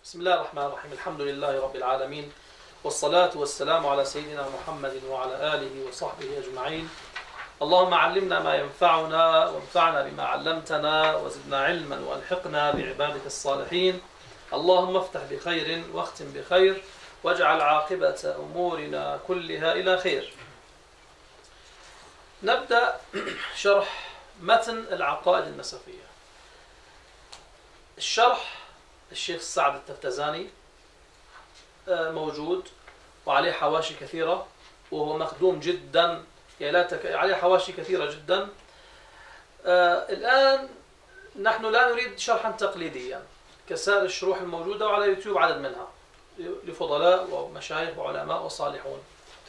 بسم الله الرحمن الرحيم. الحمد لله رب العالمين، والصلاة والسلام على سيدنا محمد وعلى آله وصحبه أجمعين. اللهم علمنا ما ينفعنا وانفعنا بما علمتنا وزدنا علما والحقنا بعبادك الصالحين. اللهم افتح بخير واختم بخير واجعل عاقبة أمورنا كلها إلى خير. نبدأ شرح متن العقائد النسفية. الشرح الشيخ سعد التفتزاني موجود وعليه حواشي كثيرة، وهو مخدوم جدا، عليه حواشي كثيرة جدا. الآن نحن لا نريد شرحا تقليديا كسائر الشروح الموجودة، وعلى يوتيوب عدد منها لفضلاء ومشايخ وعلماء وصالحون.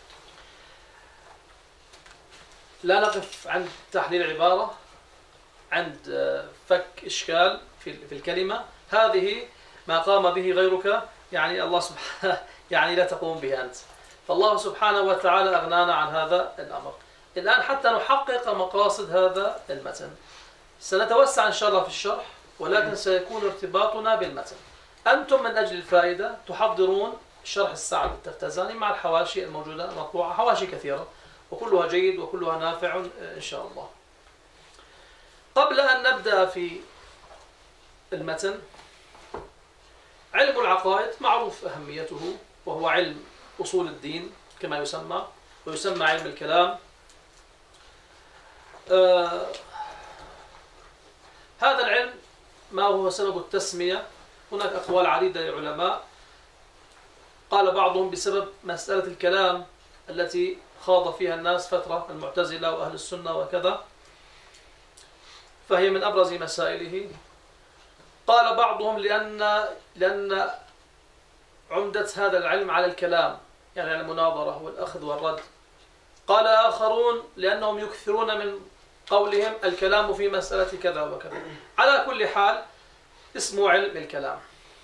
لا نقف عند تحليل عبارة، عند فك إشكال في الكلمة. هذه ما قام به غيرك، يعني الله سبحانه يعني لا تقوم به أنت، فالله سبحانه وتعالى أغنانا عن هذا الأمر. الآن حتى نحقق مقاصد هذا المتن سنتوسع إن شاء الله في الشرح، ولكن سيكون ارتباطنا بالمتن. أنتم من أجل الفائدة تحضرون شرح السعد التفتزاني مع الحواشي الموجودة المطبوعة، حواشي كثيرة وكلها جيد وكلها نافع إن شاء الله. قبل أن نبدأ في المتن، علم العقائد معروف أهميته، وهو علم أصول الدين كما يسمى، ويسمى علم الكلام. هذا العلم ما هو سبب التسمية؟ هناك أقوال عديدة للعلماء. قال بعضهم بسبب مسألة الكلام التي خاض فيها الناس فترة، المعتزلة وأهل السنة وكذا، فهي من أبرز مسائله. قال بعضهم لأن عمدة هذا العلم على الكلام، يعني على المناظرة والأخذ والرد. قال آخرون لأنهم يكثرون من قولهم الكلام في مسألة كذا وكذا. على كل حال اسمه علم الكلام.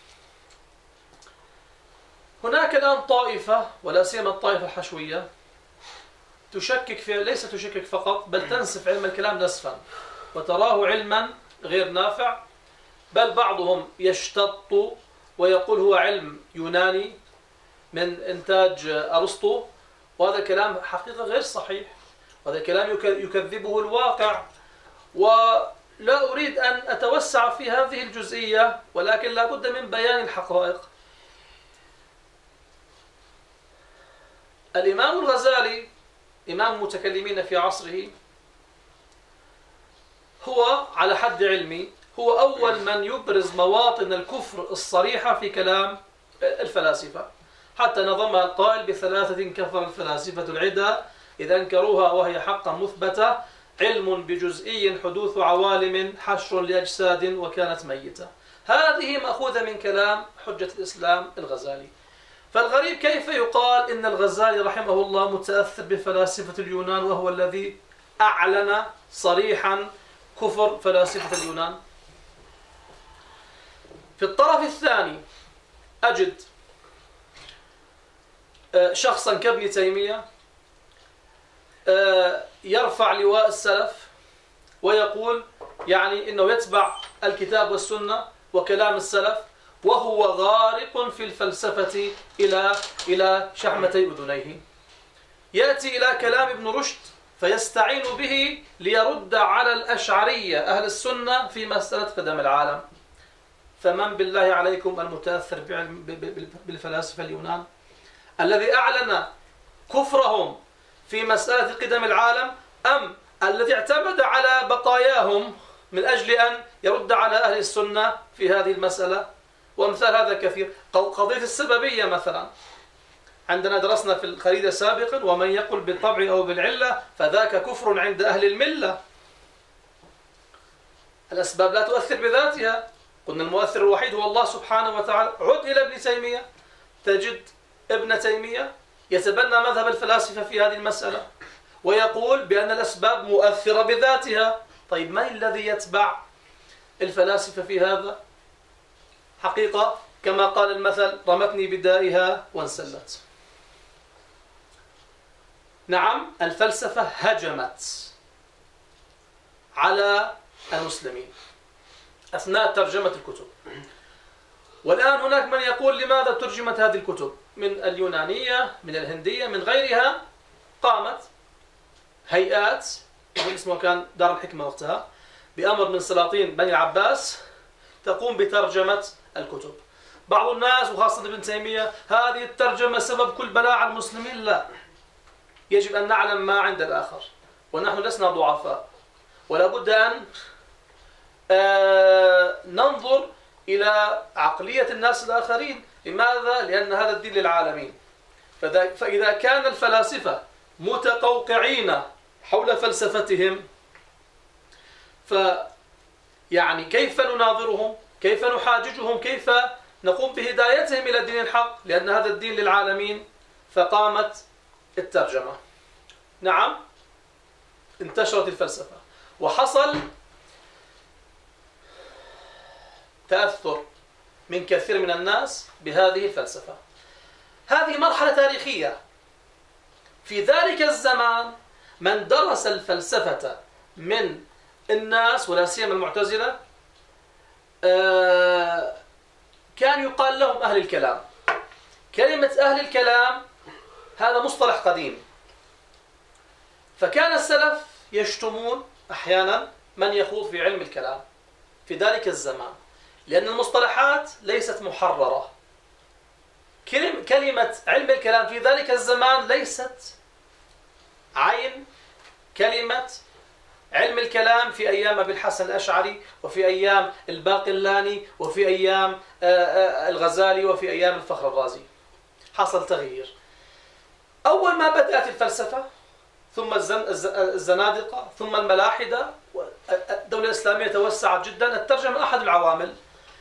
هناك الآن طائفة، ولا سيما الطائفة الحشوية، تشكك في، ليس تشكك فقط، بل تنسف علم الكلام نسفا وتراه علما غير نافع، بل بعضهم يشتط ويقول هو علم يوناني من إنتاج أرسطو، وهذا كلام حقيقة غير صحيح، وهذا كلام يكذبه الواقع. ولا أريد أن أتوسع في هذه الجزئية، ولكن لا بد من بيان الحقائق. الإمام الغزالي إمام المتكلمين في عصره، هو على حد علمي هو أول من يبرز مواطن الكفر الصريحة في كلام الفلاسفة، حتى نظمها القائل ب3 كفر الفلاسفة العدى إذا أنكروها وهي حقا مثبتة، علم بجزئي حدوث عوالم حشر لأجساد وكانت ميتة. هذه مأخوذة من كلام حجة الإسلام الغزالي. فالغريب كيف يقال إن الغزالي رحمه الله متأثر بفلاسفة اليونان، وهو الذي أعلن صريحا كفر فلاسفة اليونان. في الطرف الثاني أجد شخصا كابن تيمية يرفع لواء السلف ويقول يعني إنه يتبع الكتاب والسنة وكلام السلف، وهو غارق في الفلسفة إلى شحمتي أذنيه. يأتي إلى كلام ابن رشد فيستعين به ليرد على الأشعرية أهل السنة في مسألة قدم العالم. فمن بالله عليكم المتأثر بالفلاسفة اليونان الذي أعلن كفرهم في مسألة قدم العالم، أم الذي اعتمد على بقاياهم من أجل أن يرد على أهل السنة في هذه المسألة؟ وأمثال هذا كثير. قضية السببية مثلا، عندنا درسنا في الخريدة سابقا ومن يقل بالطبع أو بالعلة فذاك كفر عند أهل الملة. الأسباب لا تؤثر بذاتها، قلنا المؤثر الوحيد هو الله سبحانه وتعالى. عد إلى ابن تيمية تجد ابن تيمية يتبنى مذهب الفلاسفة في هذه المسألة ويقول بأن الأسباب مؤثرة بذاتها. طيب من الذي يتبع الفلاسفة في هذا؟ حقيقة كما قال المثل رمتني بدائها وانسلت. نعم، الفلسفة هجمت على المسلمين أثناء ترجمة الكتب، والآن هناك من يقول لماذا ترجمت هذه الكتب من اليونانية من الهندية من غيرها. قامت هيئات، اسمه كان دار الحكمة وقتها، بأمر من سلاطين بني العباس تقوم بترجمة الكتب. بعض الناس وخاصة ابن تيمية هذه الترجمة سبب كل بلاء على المسلمين. لا، يجب أن نعلم ما عند الآخر، ونحن لسنا ضعفاء، ولا بد أن ننظر إلى عقلية الناس الآخرين. لماذا؟ لأن هذا الدين للعالمين. فإذا كان الفلاسفة متقوقعين حول فلسفتهم، يعني كيف نناظرهم؟ كيف نحاججهم؟ كيف نقوم بهدايتهم إلى الدين الحق؟ لأن هذا الدين للعالمين. فقامت الترجمة. نعم، انتشرت الفلسفة وحصل تأثر من كثير من الناس بهذه الفلسفة. هذه مرحلة تاريخية. في ذلك الزمان من درس الفلسفة من الناس ولا سيما المعتزلة كان يقال لهم أهل الكلام. كلمة أهل الكلام هذا مصطلح قديم. فكان السلف يشتمون أحيانا من يخوض في علم الكلام في ذلك الزمان، لأن المصطلحات ليست محررة. كلمة علم الكلام في ذلك الزمان ليست عين كلمة علم الكلام في أيام أبي الحسن الأشعري، وفي أيام الباقلاني، وفي أيام الغزالي، وفي أيام الفخر الرازي. حصل تغيير. أول ما بدأت الفلسفة، ثم الزنادقة، ثم الملاحدة، الدولة الإسلامية توسعت جدا. الترجمة أحد العوامل.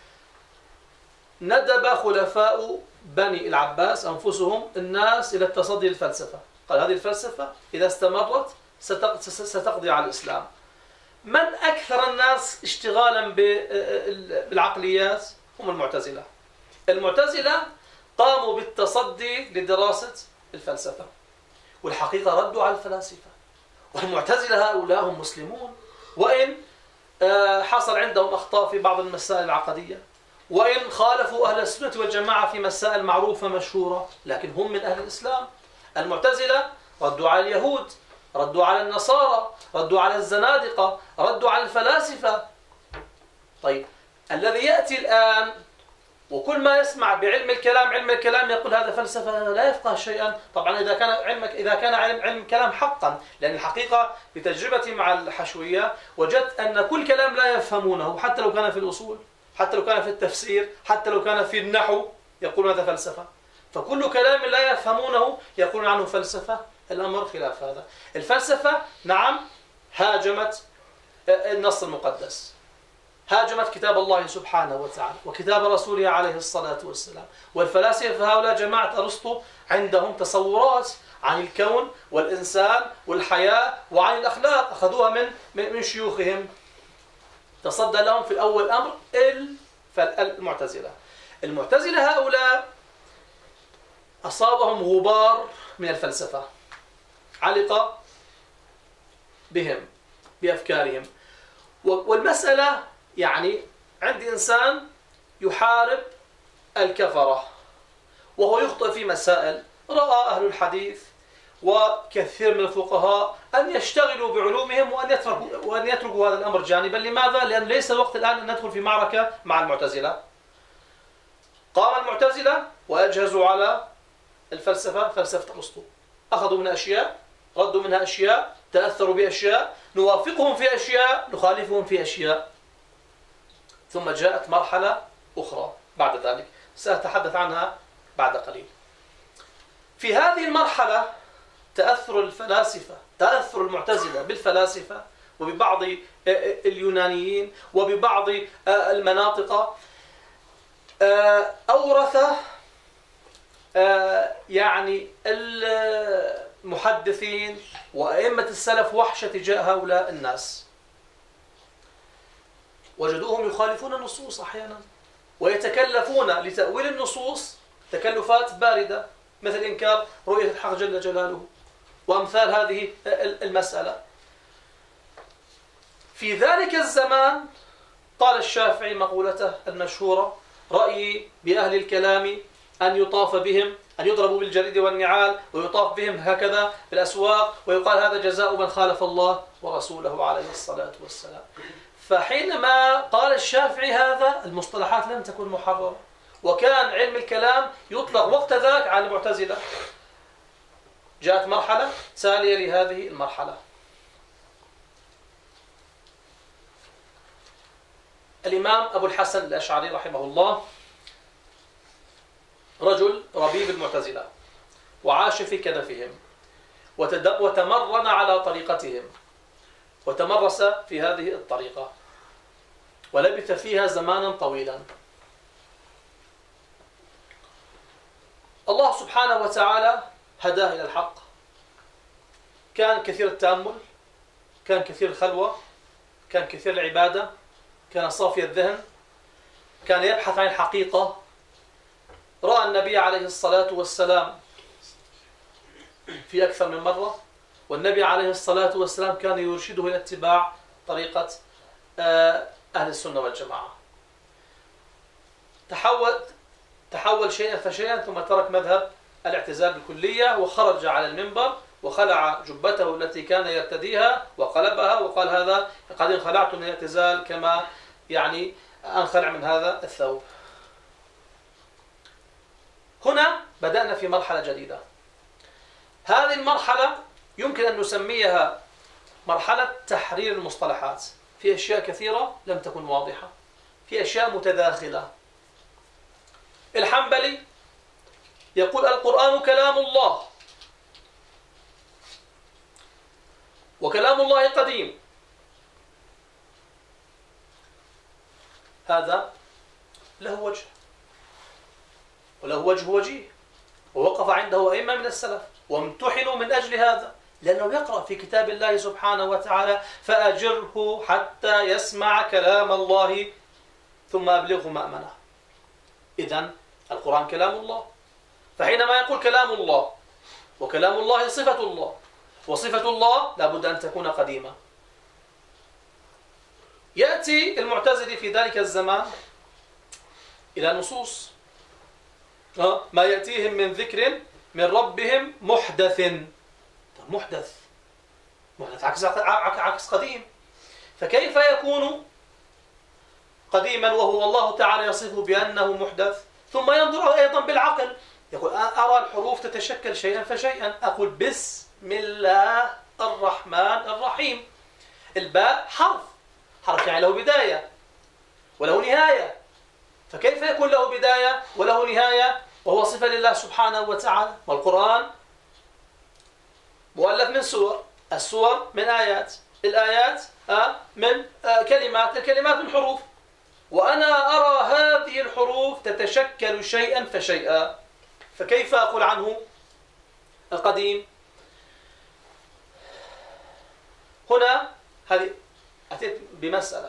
ندب خلفاء بني العباس أنفسهم الناس إلى التصدي للفلسفة. قال هذه الفلسفة إذا استمرت ستقضي على الإسلام. من أكثر الناس اشتغالا بالعقليات هم المعتزلة. المعتزلة قاموا بالتصدي لدراسة الفلسفة، والحقيقة ردوا على الفلاسفة. والمعتزلة هؤلاء هم مسلمون، وإن حصل عندهم أخطاء في بعض المسائل العقدية، وإن خالفوا أهل السنة والجماعة في مسائل معروفة مشهورة، لكن هم من أهل الإسلام. المعتزلة ردوا على اليهود، ردوا على النصارى، ردوا على الزنادقة، ردوا على الفلاسفة. طيب، الذي يأتي الآن وكل ما يسمع بعلم الكلام علم الكلام يقول هذا فلسفة، لا يفقه شيئا. طبعا إذا كان علم الكلام حقا، لأن الحقيقة بتجربتي مع الحشوية وجدت أن كل كلام لا يفهمونه، حتى لو كان في الأصول، حتى لو كان في التفسير، حتى لو كان في النحو، يقول هذا فلسفة. فكل كلام لا يفهمونه يقولون عنه فلسفة. الأمر خلاف هذا. الفلسفة نعم هاجمت النص المقدس، هاجمت كتاب الله سبحانه وتعالى وكتاب رسوله عليه الصلاة والسلام. والفلاسفة هؤلاء جماعة أرسطو عندهم تصورات عن الكون والإنسان والحياة وعن الأخلاق أخذوها من شيوخهم. تصدى لهم في الأول أمر المعتزلة. المعتزلة هؤلاء أصابهم غبار من الفلسفة، علق بهم بأفكارهم. والمسألة يعني عندي إنسان يحارب الكفرة وهو يخطئ في مسائل، رأى أهل الحديث وكثير من الفقهاء أن يشتغلوا بعلومهم وأن يتركوا هذا الأمر جانبا. لماذا؟ لأن ليس الوقت الآن أن ندخل في معركة مع المعتزلة. قام المعتزلة وأجهزوا على الفلسفة، فلسفة أرسطو، أخذوا منها أشياء، ردوا منها أشياء، تأثروا بأشياء، نوافقهم في أشياء، نخالفهم في أشياء. ثم جاءت مرحلة أخرى بعد ذلك سأتحدث عنها بعد قليل. في هذه المرحلة تأثر الفلاسفة، تأثر المعتزلة بالفلاسفة وببعض اليونانيين وببعض المناطق أورث يعني المحدثين وأئمة السلف وحشة تجاه هؤلاء الناس. وجدوهم يخالفون النصوص أحيانا ويتكلفون لتأويل النصوص تكلفات باردة، مثل إنكار رؤية الحق جل جلاله وأمثال هذه المسألة. في ذلك الزمان قال الشافعي مقولته المشهورة رأيي بأهل الكلام أن يطاف بهم، أن يضربوا بالجريد والنعال ويطاف بهم هكذا في الأسواق ويقال هذا جزاء من خالف الله ورسوله عليه الصلاة والسلام. فحينما قال الشافعي هذا المصطلحات لم تكن محررة، وكان علم الكلام يطلق وقت ذاك على المعتزلة. جاءت مرحلة تالية لهذه المرحلة. الإمام أبو الحسن الأشعري رحمه الله رجل ربيب المعتزلة، وعاش في كنفهم وتمرن على طريقتهم وتمرس في هذه الطريقة ولبث فيها زمانا طويلا. الله سبحانه وتعالى هداه إلى الحق، كان كثير التأمل، كان كثير الخلوة، كان كثير العبادة، كان صافي الذهن، كان يبحث عن الحقيقة. رأى النبي عليه الصلاة والسلام في أكثر من مرة، والنبي عليه الصلاة والسلام كان يرشده إلى اتباع طريقة أهل السنة والجماعة. تحول شيئا فشيئا، ثم ترك مذهب الاعتزال بالكلية وخرج على المنبر وخلع جبته التي كان يرتديها وقلبها وقال هذا قد انخلعت من الاعتزال كما يعني انخلع من هذا الثوب. هنا بدأنا في مرحلة جديدة. هذه المرحلة يمكن أن نسميها مرحلة تحرير المصطلحات. في أشياء كثيرة لم تكن واضحة، في أشياء متداخلة. الحنبلي يقول القرآن كلام الله، وكلام الله قديم. هذا له وجه وله وجه وجيه، ووقف عنده أئمة من السلف وامتحنوا من أجل هذا، لأنه يقرأ في كتاب الله سبحانه وتعالى فأجره حتى يسمع كلام الله ثم أبلغه مأمنه. إذن القرآن كلام الله، فحينما يقول كلام الله وكلام الله صفة الله، وصفة الله لابد أن تكون قديمة. يأتي المعتزلي في ذلك الزمان إلى نصوص ما يأتيهم من ذكر من ربهم محدث. محدث عكس قديم، فكيف يكون قديما وهو الله تعالى يصفه بأنه محدث؟ ثم ينظر أيضا بالعقل، يقول أرى الحروف تتشكل شيئا فشيئا، أقول بسم الله الرحمن الرحيم. الباء حرف يعني له بداية وله نهاية، فكيف يكون له بداية وله نهاية وهو صفة لله سبحانه وتعالى؟ والقرآن مؤلف من سور، السور من آيات، الآيات من كلمات، الكلمات من حروف، وأنا أرى هذه الحروف تتشكل شيئا فشيئا، فكيف أقول عنه القديم؟ هنا هذه أتيت بمسألة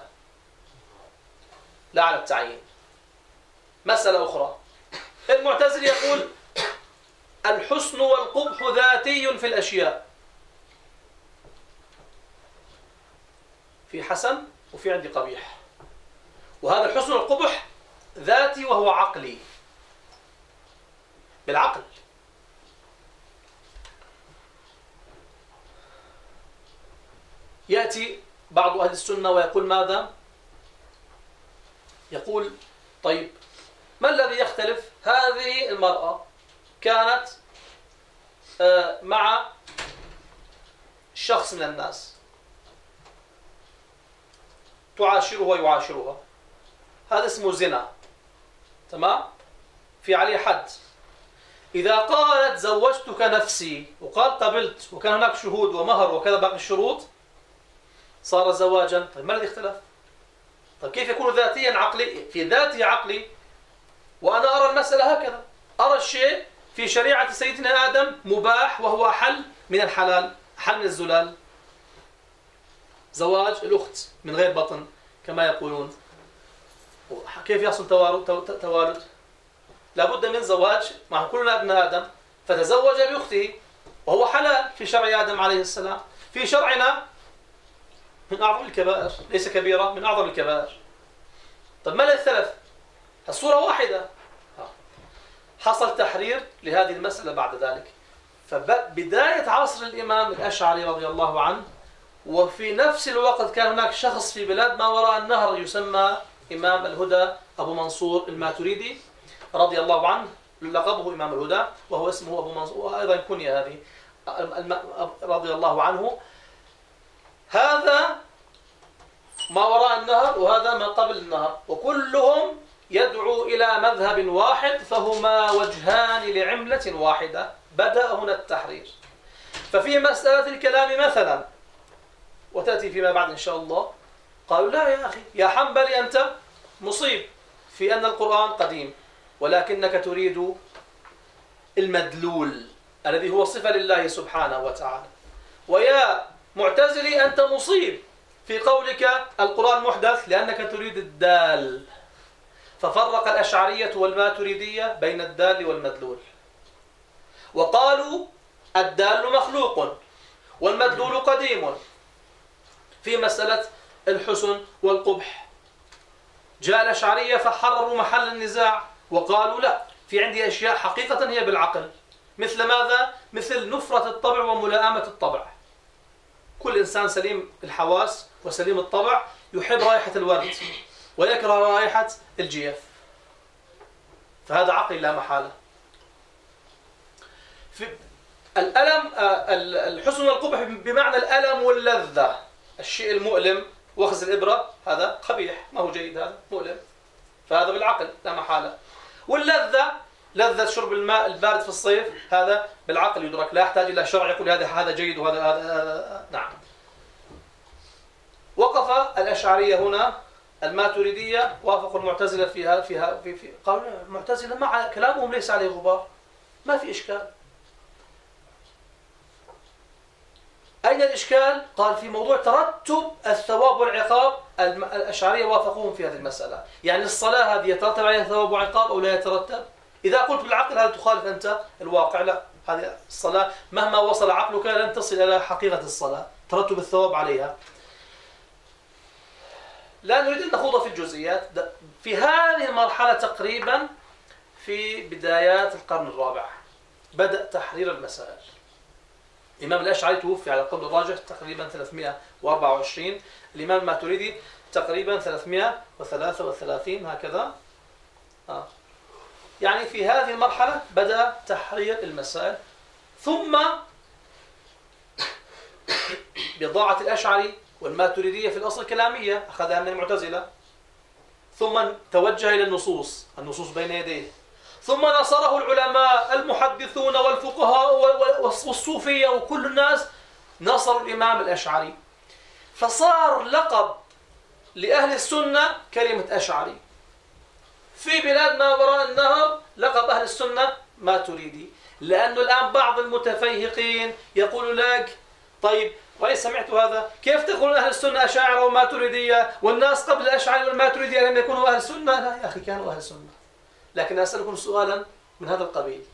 لا على التعيين. مسألة أخرى، المعتزل يقول الحسن والقبح ذاتي في الأشياء، في حسن وفي عندي قبيح، وهذا الحسن والقبح ذاتي وهو عقلي، بالعقل. يأتي بعض أهل السنة ويقول ماذا؟ يقول طيب ما الذي يختلف؟ هذه المرأة كانت مع شخص من الناس تعاشره ويعاشرها، هذا اسمه زنا، تمام؟ في عليه حد. إذا قالت زوجتك نفسي وقال قبلت وكان هناك شهود ومهر وكذا باقي الشروط صار زواجا. طيب ما الذي اختلف؟ طيب كيف يكون ذاتيا عقلي؟ في ذاته عقلي، وأنا أرى المسألة هكذا، أرى الشيء في شريعة سيدنا آدم مباح وهو أحل من الحلال، أحل من الزلال. زواج الأخت من غير بطن كما يقولون، كيف يحصل توالد؟ لابد من زواج، مع كلنا ابن آدم، فتزوج بأخته وهو حلال في شرع آدم عليه السلام. في شرعنا من أعظم الكبائر، ليس كبيرة، من أعظم الكبائر. طب ما الذي اختلف؟ الصورة واحدة. حصل تحرير لهذه المسألة بعد ذلك. فبداية عصر الإمام الأشعري رضي الله عنه، وفي نفس الوقت كان هناك شخص في بلاد ما وراء النهر يسمى إمام الهدى أبو منصور الماتريدي رضي الله عنه، لقبه إمام الهدى وهو اسمه أبو منصور، وأيضا كنية هذه رضي الله عنه. هذا ما وراء النهر وهذا ما قبل النهر، وكلهم يدعو إلى مذهب واحد، فهما وجهان لعملة واحدة. بدأ هنا التحرير. ففي مسألة الكلام مثلا، وتأتي فيما بعد إن شاء الله، قالوا لا يا أخي يا حنبلي أنت مصيب في أن القرآن قديم، ولكنك تريد المدلول الذي هو صفة لله سبحانه وتعالى. ويا معتزلي أنت مصيب في قولك القرآن محدث لأنك تريد الدال. ففرق الأشعرية والماتريدية بين الدال والمدلول، وقالوا الدال مخلوق والمدلول قديم. في مسألة الحسن والقبح جاء الأشعرية فحرروا محل النزاع وقالوا لا، في عندي أشياء حقيقة هي بالعقل، مثل ماذا؟ مثل نفرة الطبع وملائمة الطبع. كل إنسان سليم الحواس وسليم الطبع يحب رائحة الورد ويكره رائحة الجيف، فهذا عقل لا محالة. في الألم الحسن والقبح بمعنى الألم واللذة، الشيء المؤلم وخز الإبرة هذا قبيح، ما هو جيد، هذا مؤلم، فهذا بالعقل لا محالة. واللذة لذة شرب الماء البارد في الصيف، هذا بالعقل يدرك، لا يحتاج إلى شرع يقول هذا جيد وهذا نعم. وقف الأشعرية هنا، الماتريدية وافقوا المعتزلة في قالوا المعتزلة مع كلامهم ليس عليه غبار، ما في إشكال. أين الإشكال؟ قال في موضوع ترتب الثواب والعقاب. الأشعرية وافقوهم في هذه المسألة، يعني الصلاة هذه يترتب عليها ثواب وعقاب أو لا يترتب؟ إذا قلت بالعقل هذا تخالف أنت الواقع، لا، هذه الصلاة مهما وصل عقلك لن تصل إلى حقيقة الصلاة، ترتب الثواب عليها. لا نريد أن نخوض في الجزئيات. في هذه المرحلة تقريبا في بدايات القرن الرابع بدأ تحرير المسائل. الإمام الأشعري توفي على القول الراجح تقريبا 324، الإمام الماتريدي تقريبا 333 هكذا. يعني في هذه المرحلة بدأ تحرير المسائل. ثم بضاعة الأشعري والماتريدية في الأصل كلامية أخذها من المعتزلة، ثم توجه إلى النصوص بين يديه، ثم نصره العلماء المحدثون والفقهاء والصوفية وكل الناس نصروا الإمام الأشعري، فصار لقب لأهل السنة كلمة أشعري. في بلاد ما وراء النهر لقب أهل السنة ماتريدي، لأنه الآن بعض المتفيهقين يقول لك طيب وإن سمعت هذا كيف تقول أهل السنة أشاعرة وماتريدية والناس قبل الأشعري والماتريدية لم يكونوا أهل السنة؟ لا يا أخي، كانوا أهل السنة. لكن أسألكم سؤالا من هذا القبيل،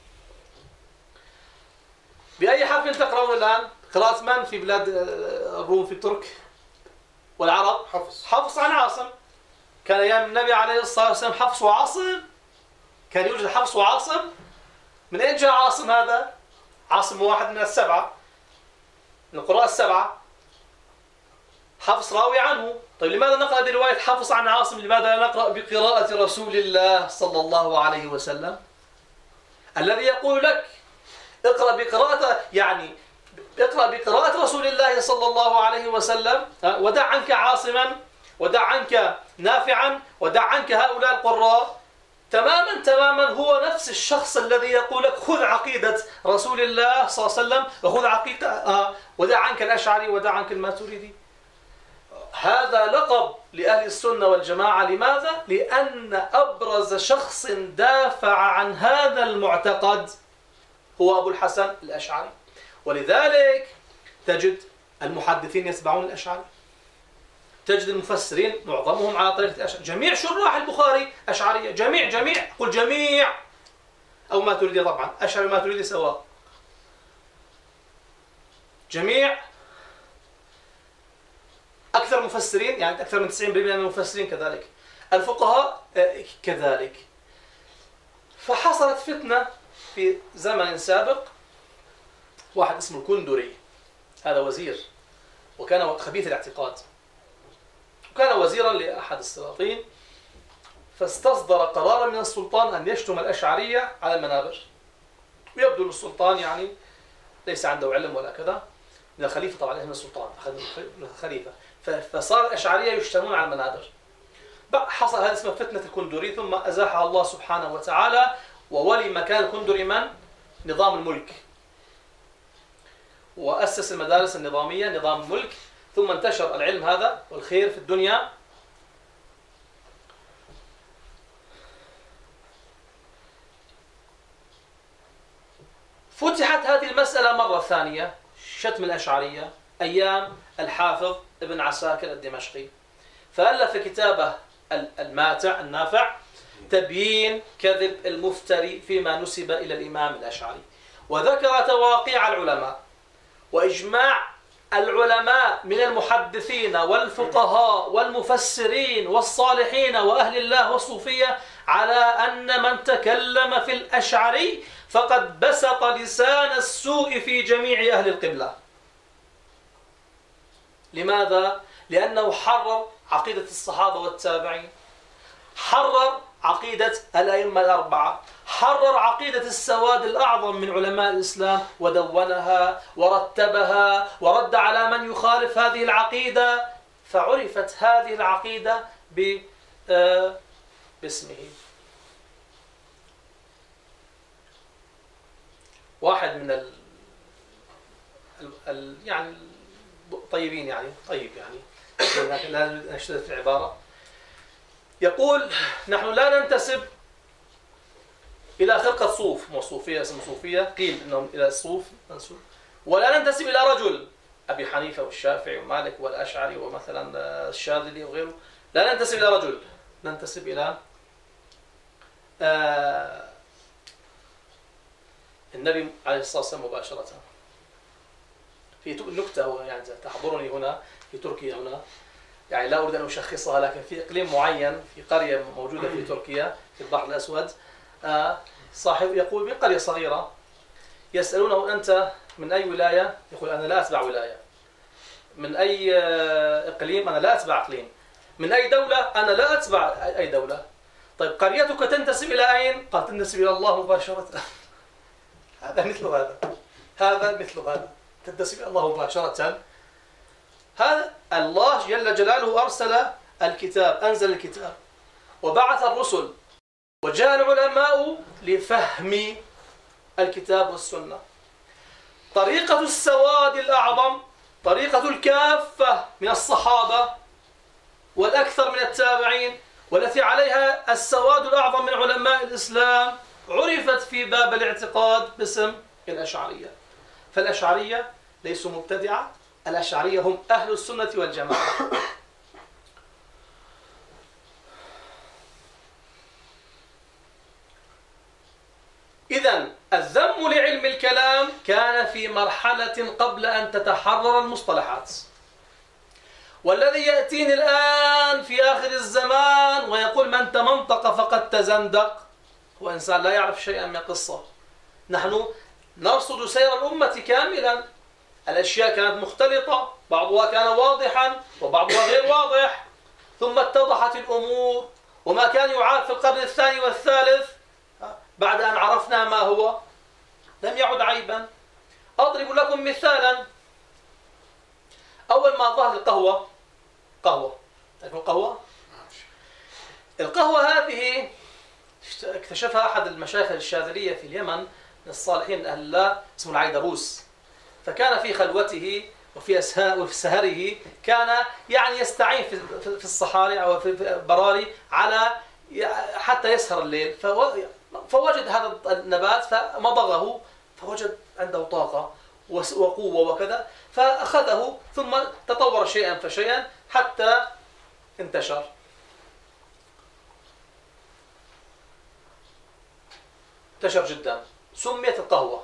بأي حرف تقرؤون الآن؟ قراءة من في بلاد الروم في الترك والعرب؟ حفص عن عاصم. كان أيام النبي عليه الصلاة والسلام حفص وعاصم، كان يوجد حفص وعاصم. من أين جاء عاصم هذا؟ عاصم واحد من السبعة، من القراء السبعة، حفص راوي عنه. طيب لماذا نقرأ برواية حفص عن عاصم؟ لماذا لا نقرأ بقراءة رسول الله صلى الله عليه وسلم الذي يقول لك اقرأ بقراءة، يعني اقرأ بقراءة رسول الله صلى الله عليه وسلم، ودع عنك عاصما ودع عنك نافعا ودع عنك هؤلاء القراء. تماما هو نفس الشخص الذي يقول لك خذ عقيدة رسول الله صلى الله عليه وسلم وخذ عقيدة ودع عنك الأشعري ودع عنك الماتريدي. هذا لقب لأهل السنة والجماعة. لماذا؟ لأن أبرز شخص دافع عن هذا المعتقد هو أبو الحسن الأشعري، ولذلك تجد المحدثين يتبعون الأشعري، تجد المفسرين معظمهم على طريقة الأشعري، جميع شراح البخاري أشعرية، جميع قل جميع أو ما تريد، طبعا أشعري ما تريد سواء، جميع. أكثر مفسرين يعني أكثر من 90% من المفسرين كذلك. الفقهاء كذلك. فحصلت فتنة في زمن سابق، واحد اسمه الكندري، هذا وزير وكان خبيث الاعتقاد، وكان وزيرا لأحد السلاطين، فاستصدر قرارا من السلطان أن يشتم الأشعرية على المنابر. ويبدو أن السلطان يعني ليس عنده علم ولا كذا، من الخليفة طبعا، من السلطان الخليفة، فصار الأشعرية يشتمون على المنابر. حصل هذا اسمه فتنة الكندري، ثم أزاحها الله سبحانه وتعالى، وولي مكان الكندري من؟ نظام الملك، وأسس المدارس النظامية، نظام الملك، ثم انتشر العلم هذا والخير في الدنيا. فتحت هذه المسألة مرة ثانية، شتم الأشعرية، أيام الحافظ ابن عساكر الدمشقي، فألف كتابه الماتع النافع تبيين كذب المفتري فيما نسب إلى الإمام الأشعري، وذكر تواقيع العلماء وإجماع العلماء من المحدثين والفقهاء والمفسرين والصالحين وأهل الله والصوفية على أن من تكلم في الأشعري فقد بسط لسان السوء في جميع أهل القبلة. لماذا؟ لأنه حرر عقيدة الصحابة والتابعين، حرر عقيدة الأئمة الأربعة، حرر عقيدة السواد الأعظم من علماء الإسلام ودونها ورتبها ورد على من يخالف هذه العقيدة، فعرفت هذه العقيدة باسمه. واحد من يعني طيبين، يعني طيب يعني، لكن لا نشترك في العبارة، يقول: نحن لا ننتسب إلى خلقة صوف، صوفية، اسم صوفية، قيل إنهم إلى الصوف منسوب، ولا ننتسب إلى رجل، أبي حنيفة والشافعي ومالك والأشعري ومثلا الشاذلي وغيره، لا ننتسب إلى رجل، ننتسب إلى النبي عليه الصلاة والسلام مباشرة. في نكتة يعني تحضرني هنا في تركيا هنا، يعني لا أريد أن أشخصها، لكن في إقليم معين، في قرية موجودة في تركيا في البحر الأسود، صاحب يقول من قرية صغيرة، يسألونه: أنت من أي ولاية؟ يقول: أنا لا أتبع ولاية. من أي إقليم؟ أنا لا أتبع إقليم. من أي دولة؟ أنا لا أتبع أي دولة. طيب قريتك تنتسب إلى أين؟ قال: تنتسب إلى الله مباشرة. هذا مثل هذا، هذا مثل هذا، تنتسب إلى الله مباشرة. هذا الله جل جلاله أرسل الكتاب، أنزل الكتاب وبعث الرسل، وجاء العلماء لفهم الكتاب والسنة. طريقة السواد الأعظم، طريقة الكافة من الصحابة والأكثر من التابعين، والتي عليها السواد الأعظم من علماء الإسلام، عرفت في باب الاعتقاد باسم الأشعرية. فالأشعرية ليسوا مبتدعة، الأشعرية هم أهل السنة والجماعة. إذن الذم لعلم الكلام كان في مرحلة قبل أن تتحرر المصطلحات، والذي يأتيني الآن في آخر الزمان ويقول: من تمنطق فقد تزندق، هو إنسان لا يعرف شيئا من القصة. نحن نرصد سير الأمة كاملا، الأشياء كانت مختلطة، بعضها كان واضحا وبعضها غير واضح، ثم اتضحت الأمور، وما كان يعاد في القرن الثاني والثالث بعد أن عرفنا ما هو لم يعد عيبا. أضرب لكم مثالا. أول ما ظهر القهوة، قهوة، تعرفون القهوة؟ القهوة هذه اكتشفها أحد المشايخ الشاذلية في اليمن من الصالحين أهل الله، اسمه العيدروس. فكان في خلوته وفي سهره كان يعني يستعين في الصحاري أو في البراري على حتى يسهر الليل، فوجد هذا النبات فمضغه، فوجد عنده طاقة وقوة وكذا، فأخذه ثم تطور شيئا فشيئا حتى انتشر. انتشر جدا، سميت القهوة.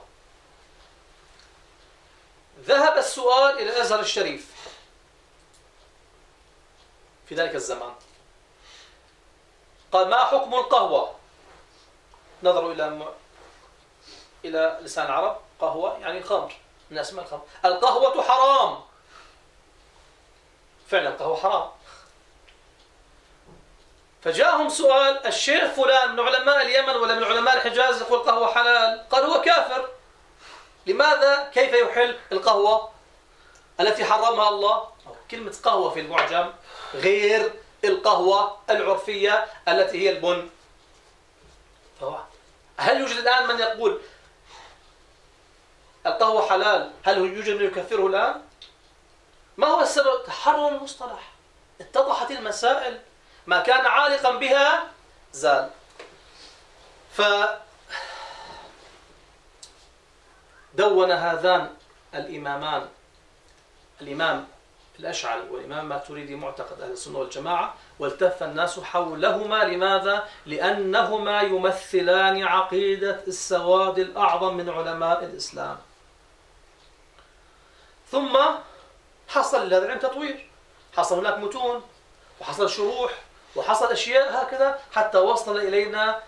ذهب السؤال إلى الأزهر الشريف في ذلك الزمان، قال ما حكم القهوة؟ نظروا إلى لسان العرب، قهوة يعني الخمر، من أسماء الخمر. القهوة حرام، فعلا القهوة حرام. فجاءهم سؤال، الشيخ فلان من علماء اليمن ولا من علماء الحجاز يقول القهوة حلال، قال هو كافر. لماذا؟ كيف يحل القهوة التي حرمها الله؟ كلمة قهوة في المعجم غير القهوة العرفية التي هي البن. هل يوجد الآن من يقول القهوة حلال؟ هل يوجد من يكفره الآن؟ ما هو السبب؟ تحرر المصطلح، اتضحت المسائل، ما كان عالقا بها زال. فدون هذان الإمامان، الإمام الأشعري والإمام الماتريدي معتقد أهل السنة والجماعة، والتف الناس حولهما. لماذا؟ لأنهما يمثلان عقيدة السواد الأعظم من علماء الإسلام. ثم حصل لهذا العلم تطوير، حصل هناك متون وحصل شروح وحصل أشياء هكذا حتى وصل إلينا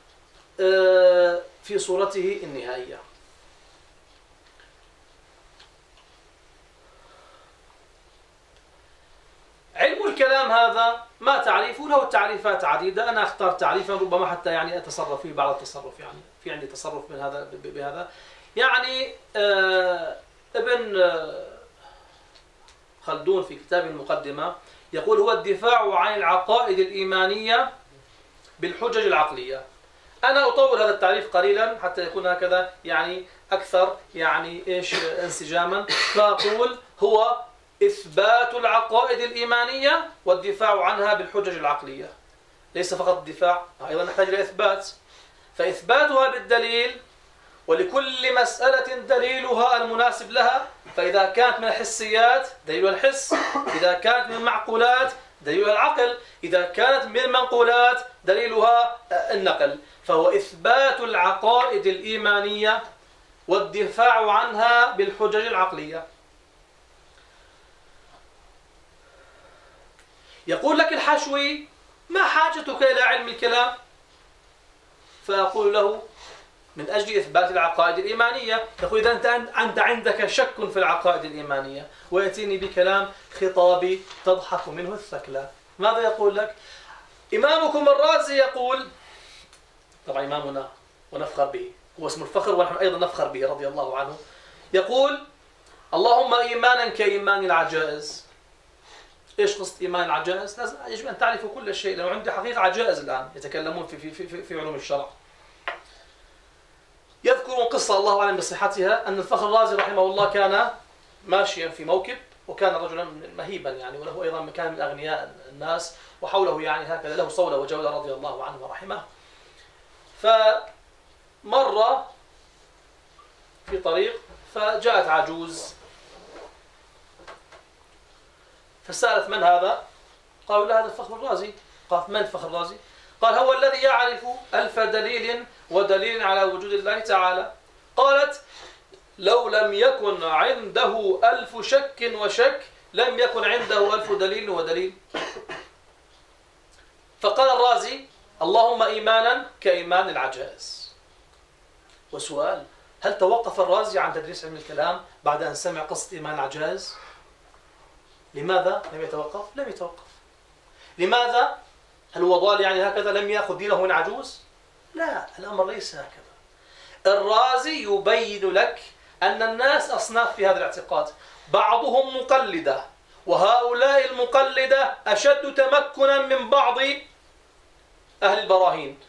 في صورته النهائية. علم الكلام هذا ما تعريفه؟ له تعريفات عديدة، أنا أختار تعريفا ربما حتى يعني أتصرف فيه بعض التصرف، يعني في عندي تصرف من هذا بهذا. يعني ابن خلدون في كتاب المقدمة يقول هو الدفاع عن العقائد الإيمانية بالحجج العقلية. أنا أطور هذا التعريف قليلا حتى يكون هكذا يعني أكثر يعني انسجاما، فأقول هو إثبات العقائد الإيمانية والدفاع عنها بالحجج العقلية. ليس فقط الدفاع، أيضا نحتاج إلى إثبات. فإثباتها بالدليل، ولكل مسألة دليلها المناسب لها. فإذا كانت من الحسيات دليل الحس، إذا كانت من المعقولات دليل العقل، إذا كانت من المنقولات دليلها النقل. فهو إثبات العقائد الإيمانية والدفاع عنها بالحجج العقلية. يقول لك الحشوي ما حاجتك إلى علم الكلام؟ فأقول له من أجل إثبات العقائد الإيمانية. يقول إذا أنت عندك شك في العقائد الإيمانية، ويأتيني بكلام خطابي تضحك منه الثكلى. ماذا يقول لك؟ إمامكم الرازي يقول، طبعا إمامنا ونفخر به، هو اسم الفخر ونحن أيضا نفخر به رضي الله عنه، يقول اللهم إيمانا كإيمان العجائز. إيش قصة إيمان العجائز؟ لازم يجب أن تعرفوا كل شيء، لأنه عندي حقيقة عجائز الآن يتكلمون في علوم الشرع. يذكرون قصة الله أعلم بصحتها، أن الفخر الرازي رحمه الله كان ماشيا في موكب، وكان رجلا مهيبا يعني، وله أيضا كان من أغنياء الناس، وحوله يعني هكذا له صولة وجولة رضي الله عنه ورحمه. فمر في طريق فجاءت عجوز فسألت من هذا؟ قالوا لا هذا الفخر الرازي. قالت من الفخر الرازي؟ قال هو الذي يعرف 1000 دليل ودليل على وجود الله تعالى. قالت لو لم يكن عنده 1000 شك وشك لم يكن عنده 1000 دليل ودليل. فقال الرازي اللهم إيمانا كإيمان العجائز. وسؤال، هل توقف الرازي عن تدريس علم الكلام بعد أن سمع قصة إيمان العجائز؟ لماذا لم يتوقف؟ لم يتوقف. لماذا؟ هل هو ضال يعني هكذا لم يأخذ دينه من عجوز؟ لا، الأمر ليس هكذا. الرازي يبين لك أن الناس أصناف في هذا الاعتقاد، بعضهم مقلدة، وهؤلاء المقلدة أشد تمكنا من بعض أهل البراهين.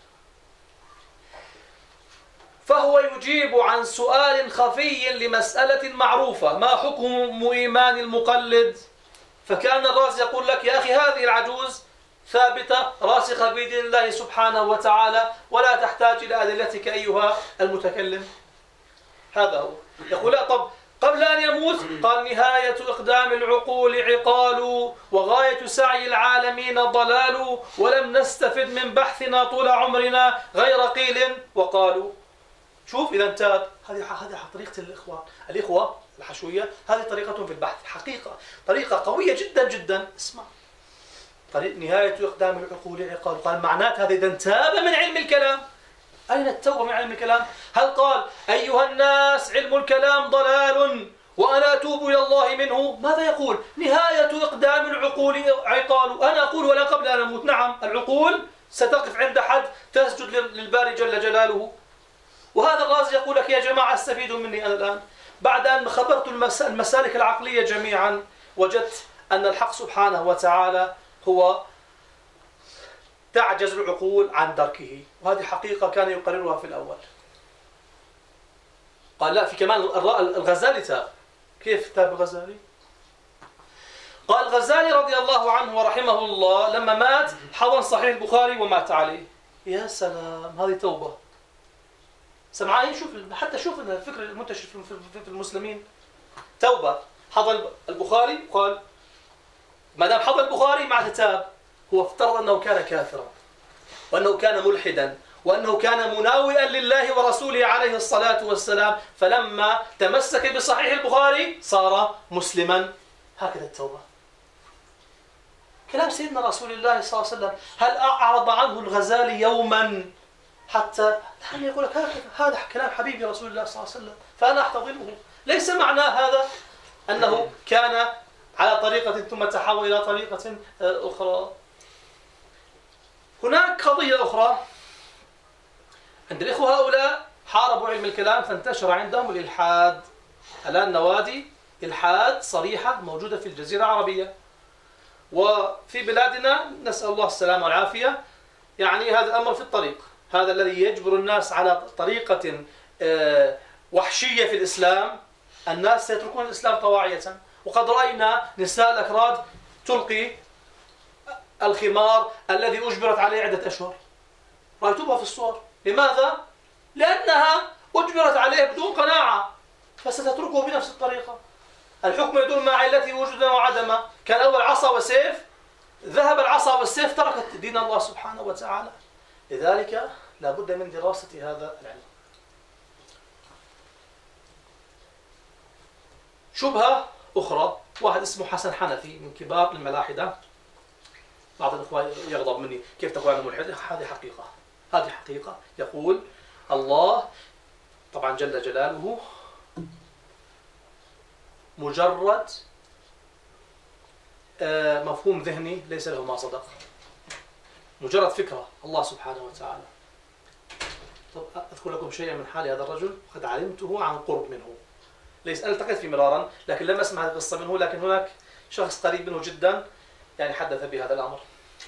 فهو يجيب عن سؤال خفي لمسألة معروفة، ما حكم إيمان المقلد؟ فكان الرازي يقول لك يا أخي هذه العجوز ثابتة راسخة في دين الله سبحانه وتعالى، ولا تحتاج إلى أدلتك أيها المتكلم. هذا هو. يقول لا، طب قبل أن يموت قال نهاية إقدام العقول عقال، وغاية سعي العالمين ضلال، ولم نستفد من بحثنا طول عمرنا غير قيل وقالوا. شوف إذا انتهت هذه طريقة الإخوة الحشوية، هذه طريقتهم في البحث، حقيقة طريقة قوية جدا جدا. اسمع، نهاية إقدام العقول عقال. قال معنات هذا إذا تاب من علم الكلام. أين التوبة من علم الكلام؟ هل قال أيها الناس علم الكلام ضلال وأنا أتوب إلى الله منه؟ ماذا يقول؟ نهاية إقدام العقول عقال. أنا أقول ولا قبل أن أموت. نعم، العقول ستقف عند حد تسجد للباري جل جلاله. وهذا الرازي يقول لك يا جماعة استفيدوا مني أنا الآن بعد أن خبرت المسالك العقلية جميعا، وجدت أن الحق سبحانه وتعالى هو تعجز العقول عن دركه، وهذه حقيقة كان يقررها في الأول. قال لا، في كمان الغزالي تاب. كيف تاب الغزالي؟ قال الغزالي رضي الله عنه ورحمه الله لما مات حضن صحيح البخاري ومات عليه. يا سلام، هذه توبة. سمعانين؟ حتى شوف الفكر المنتشر في المسلمين. توبة، حضن البخاري، قال ما دام حضن البخاري معناته تاب. هو افترض أنه كان كافرا وأنه كان ملحدا وأنه كان مناوئا لله ورسوله عليه الصلاة والسلام، فلما تمسك بصحيح البخاري صار مسلما. هكذا التوبة. كلام سيدنا رسول الله صلى الله عليه وسلم. هل أعرض عنه الغزالي يوما حتى يقول لك هذا كلام حبيبي رسول الله صلى الله عليه وسلم فأنا أحتضنه؟ ليس معنى هذا أنه كان على طريقة ثم تحول إلى طريقة أخرى. هناك قضية أخرى عند الإخوة هؤلاء حاربوا علم الكلام فانتشر عندهم الإلحاد. الآن نوادي إلحاد صريحة موجودة في الجزيرة العربية وفي بلادنا، نسأل الله السلامة والعافية. يعني هذا الأمر في الطريق، هذا الذي يجبر الناس على طريقة وحشية في الإسلام. الناس سيتركون الإسلام طواعية. وقد رأينا نساء الأكراد تلقي الخمار الذي أجبرت عليه عدة أشهر. رأيتوها في الصور. لماذا؟ لأنها أجبرت عليه بدون قناعة، فستتركه بنفس الطريقة. الحكم يدور مع علته وجودا وعدما. كان أول عصا وسيف، ذهب العصا والسيف، تركت دين الله سبحانه وتعالى. لذلك لا بد من دراسة هذا العلم. شبهة أخرى، واحد اسمه حسن حنفي من كبار الملاحدة. بعض الإخوة يغضب مني، كيف تقول عنه ملحد؟ هذه حقيقة، هذه حقيقة. يقول الله طبعا جل جلاله مجرد مفهوم ذهني ليس له ما صدق، مجرد فكرة الله سبحانه وتعالى. طب أذكر لكم شيئا من حال هذا الرجل قد علمته عن قرب منه. ليس أنا التقيت فيه مرارا لكن لم أسمع هذه القصة منه، لكن هناك شخص قريب منه جدا يعني حدث بهذا الأمر.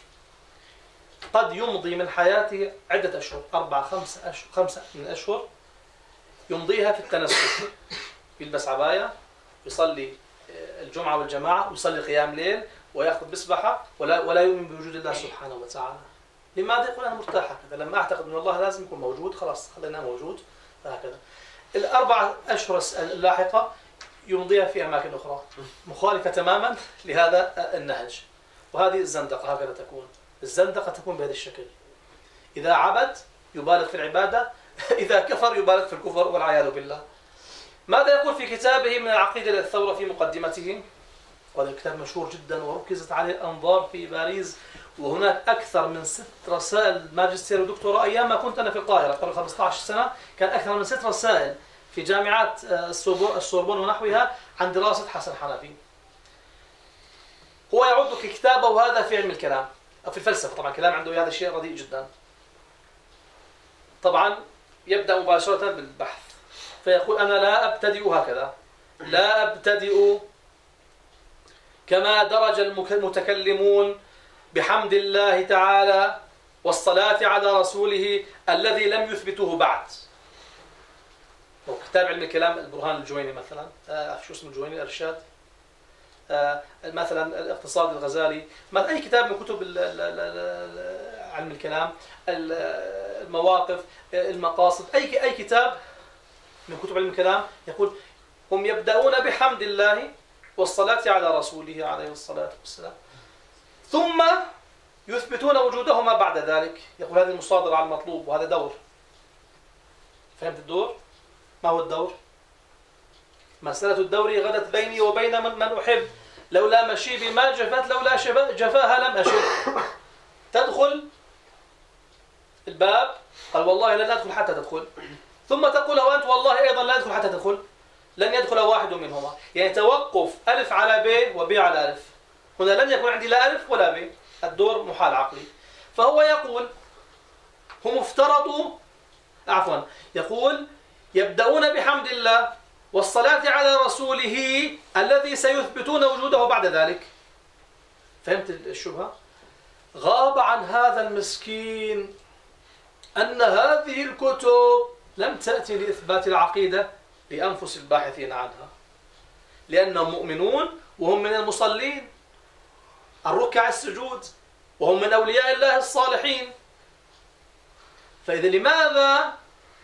قد يمضي من حياته عدة أشهر، 4-5 من أشهر يمضيها في التنسك، يلبس عباية، يصلي الجمعة والجماعة، ويصلي قيام ليل، ويأخذ بسبحة، ولا يؤمن بوجود الله سبحانه وتعالى. لماذا؟ يقول أنا مرتاح هكذا، لما أعتقد أن الله لازم يكون موجود خلاص خلينا موجود، فهكذا. 4 أشهر اللاحقة يمضيها في أماكن أخرى مخالفة تماما لهذا النهج. وهذه الزندقة هكذا تكون. الزندقة تكون بهذا الشكل. إذا عبد يبالغ في العبادة، إذا كفر يبالغ في الكفر والعياذ بالله. ماذا يقول في كتابه من العقيدة للثورة في مقدمته؟ وهذا الكتاب مشهور جدا وركزت عليه الأنظار في باريس، وهناك أكثر من 6 رسائل ماجستير ودكتوراه. أيام ما كنت أنا في القاهرة قبل 15 سنة كان أكثر من 6 رسائل في جامعات السوربون ونحوها عن دراسة حسن حنفي. هو يعد كتابه هذا في علم الكلام أو في الفلسفة، طبعا كلام عنده هذا الشيء رديء جدا. طبعا يبدأ مباشرة بالبحث فيقول أنا لا أبتدئ هكذا، لا أبتدئ كما درج المتكلمون بحمد الله تعالى والصلاة على رسوله الذي لم يثبته بعد. كتاب علم الكلام البرهان الجويني مثلا، شو اسمه الجويني، الإرشاد، مثلا الاقتصاد الغزالي، أي كتاب من كتب علم الكلام، المواقف، المقاصد، أي كتاب من كتب علم الكلام يقول هم يبدأون بحمد الله والصلاة على رسوله عليه الصلاة والسلام ثم يثبتون وجودهما بعد ذلك. يقول هذه المصادرة على المطلوب وهذا دور. فهمت الدور؟ ما هو الدور؟ مسألة الدور غدت بيني وبين من أحب. لولا مشيبي ما جفت، لولا جفاها لم أشب. تدخل الباب، قال والله لن أدخل حتى تدخل، ثم تقول له أنت والله أيضا لا أدخل حتى تدخل، لن يدخل واحد منهما. يعني توقف ألف على ب وب على ألف. هنا لن يكون عندي لا ألف ولا ب، الدور محال عقلي. فهو يقول هم افترضوا، عفوا، يقول يبدأون بحمد الله والصلاة على رسوله الذي سيثبتون وجوده بعد ذلك. فهمت الشبهة؟ غاب عن هذا المسكين أن هذه الكتب لم تأتي لإثبات العقيدة لأنفس الباحثين عنها، لأنهم مؤمنون وهم من المصلين الركع السجود، وهم من أولياء الله الصالحين. فإذا لماذا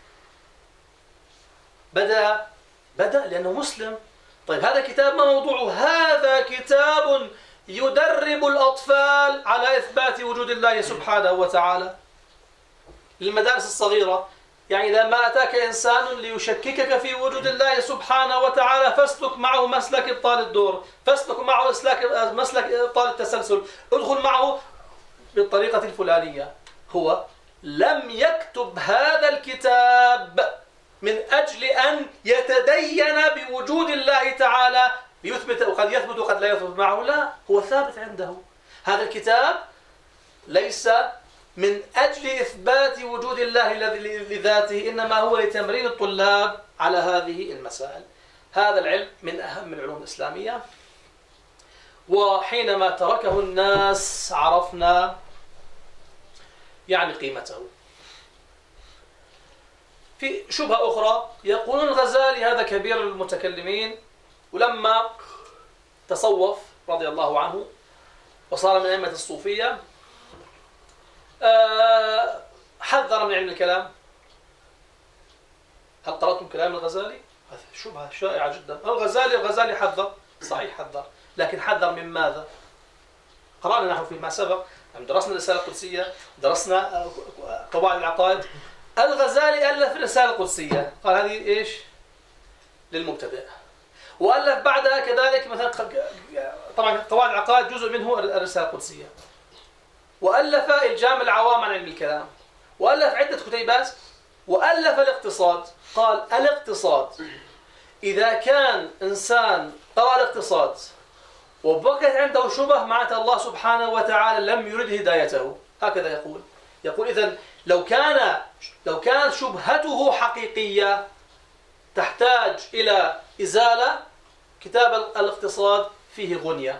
بدأ لأنه مسلم. طيب هذا كتاب ما موضوعه؟ هذا كتاب يدرب الأطفال على إثبات وجود الله سبحانه وتعالى للمدارس الصغيرة. يعني إذا ما أتاك إنسان ليشككك في وجود الله سبحانه وتعالى فاسلك معه مسلك إبطال الدور، فاسلك معه مسلك إبطال التسلسل، ادخل معه بالطريقة الفلانية. هو لم يكتب هذا الكتاب من أجل أن يتدين بوجود الله تعالى يثبت، وقد يثبت وقد لا يثبت معه، لا، هو ثابت عنده. هذا الكتاب ليس من أجل إثبات وجود الله لذاته، إنما هو لتمرين الطلاب على هذه المسائل. هذا العلم من أهم العلوم الإسلامية، وحينما تركه الناس عرفنا يعني قيمته. في شبهة أخرى، يقولون الغزالي هذا كبير المتكلمين، ولما تصوف رضي الله عنه وصار من أئمة الصوفية حذر من علم الكلام. هل قرأتم كلام الغزالي؟ هذه شبهة شائعة جدا. الغزالي حذر، صحيح حذر، لكن حذر من ماذا؟ قرأنا نحن فيما سبق، درسنا الرسالة القدسية، درسنا قواعد العقائد. الغزالي ألف الرسالة القدسية، قال هذه إيش؟ للمبتدئ. وألف بعدها كذلك مثلا، طبعا قواعد العقائد جزء منه الرسالة القدسية. وألف إلجام العوام عن علم الكلام، وألف عدة كتيبات، وألف الاقتصاد. قال الاقتصاد إذا كان إنسان قرأ الاقتصاد وبقت عنده شبه معناته الله سبحانه وتعالى لم يرد هدايته، هكذا يقول إذن لو كانت شبهته حقيقية تحتاج إلى إزالة، كتاب الاقتصاد فيه غنية.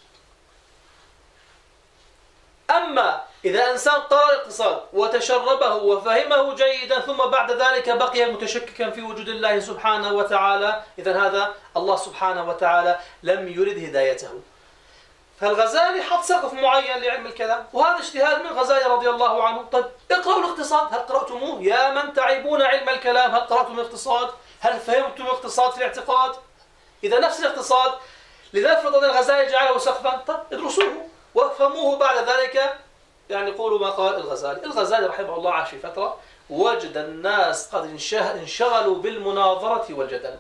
أما إذا إنسان قرأ الاقتصاد وتشربه وفهمه جيدا ثم بعد ذلك بقي متشككا في وجود الله سبحانه وتعالى، إذن هذا الله سبحانه وتعالى لم يرد هدايته. فالغزالي حط سقف معين لعلم الكلام، وهذا اجتهاد من الغزالي رضي الله عنه. طيب اقرأوا الاقتصاد، هل قرأتموه؟ يا من تعيبون علم الكلام، هل قرأتم الاقتصاد؟ هل فهمتم الاقتصاد في الاعتقاد؟ إذا نفس الاقتصاد لنفرض أن الغزالي جعله سقفا، طيب ادرسوه وافهموه بعد ذلك، يعني قولوا ما قال الغزالي. الغزالي رحمه الله عاش في فترة وجد الناس قد انشغلوا بالمناظرة والجدل،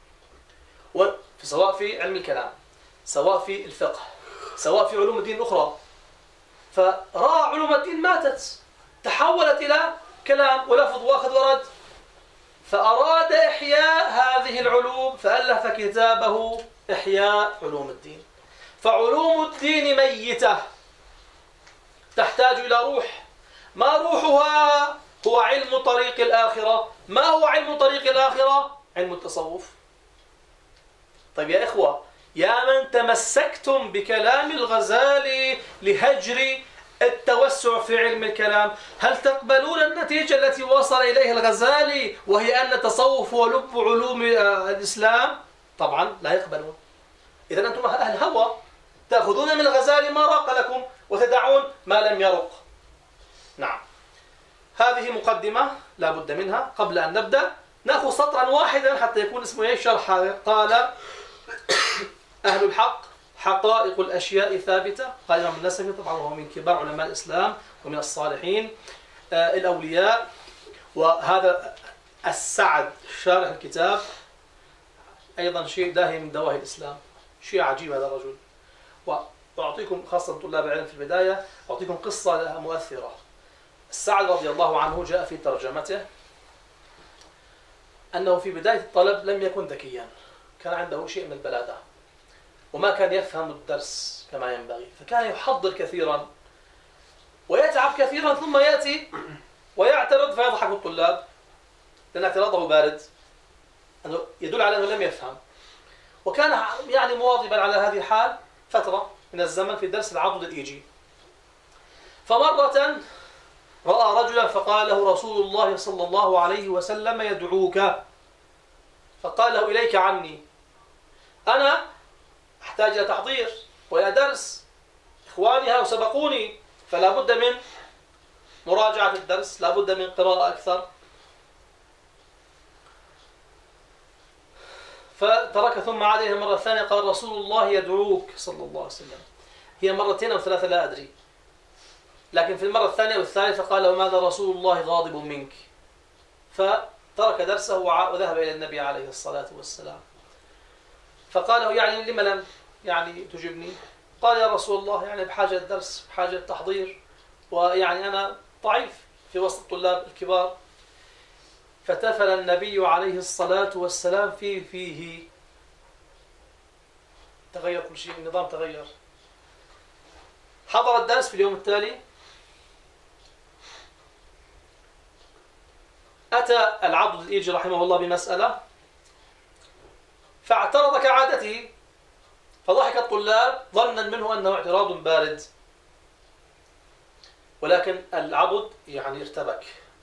سواء في علم الكلام، سواء في الفقه، سواء في علوم الدين الأخرى. فرأى علوم الدين ماتت، تحولت إلى كلام ولفظ واخذ ورد، فأراد إحياء هذه العلوم فألف كتابه إحياء علوم الدين. فعلوم الدين ميتة تحتاج إلى روح، ما روحها؟ هو علم طريق الآخرة. ما هو علم طريق الآخرة؟ علم التصوف. طيب يا إخوة، يا من تمسكتم بكلام الغزالي لهجر التوسع في علم الكلام، هل تقبلون النتيجة التي وصل إليها الغزالي وهي أن التصوف هو لب علوم الإسلام؟ طبعا لا يقبلون. إذن أنتم أهل هوى، تأخذون من الغزالي ما راق لكم وتدعون ما لم يرق. نعم، هذه مقدمة لا بد منها. قبل أن نبدأ نأخذ سطرا واحدا حتى يكون اسمه شرح. قال أهل الحق حقائق الأشياء ثابتة. قال الإمام النسفي، طبعا هو من كبار علماء الإسلام ومن الصالحين الأولياء. وهذا السعد شارح الكتاب أيضا شيء داهي من دواهي الإسلام، شيء عجيب هذا الرجل. وأعطيكم خاصة طلاب العلم في البداية أعطيكم قصة لها مؤثرة. السعد رضي الله عنه جاء في ترجمته أنه في بداية الطلب لم يكن ذكيا، كان عنده شيء من البلادة وما كان يفهم الدرس كما ينبغي، فكان يحضر كثيرا ويتعب كثيرا ثم يأتي ويعترض فيضحك الطلاب لأن اعتراضه بارد، أنه يدل على أنه لم يفهم. وكان يعني مواظبا على هذه الحال فترة من الزمن في درس العضد الإيجي. فمرة رأى رجلا فقال له رسول الله صلى الله عليه وسلم يدعوك، فقال له إليك عني، أنا أحتاج إلى تحضير وإلى درس، إخواني هؤلاء سبقوني، فلا بد من مراجعة الدرس، لا بد من قراءة أكثر. فترك ثم عاد إليه مرة ثانية قال رسول الله يدعوك صلى الله عليه وسلم. هي مرتين أو ثلاثة لا أدري، لكن في المرة الثانية والثالثة قال له ماذا رسول الله غاضب منك، فترك درسه وذهب إلى النبي عليه الصلاة والسلام. فقال له يعني لما لم يعني تجبني؟ قال يا رسول الله يعني بحاجة الدرس، بحاجة التحضير، ويعني أنا ضعيف في وسط الطلاب الكبار. فتفل النبي عليه الصلاة والسلام في فيه، تغير كل شيء، النظام تغير. حضر الدرس في اليوم التالي، أتى العضد الإيجي رحمه الله بمسألة فاعترض كعادته، فضحك الطلاب ظنا منه أنه اعتراض بارد، ولكن العضد يعني ارتبك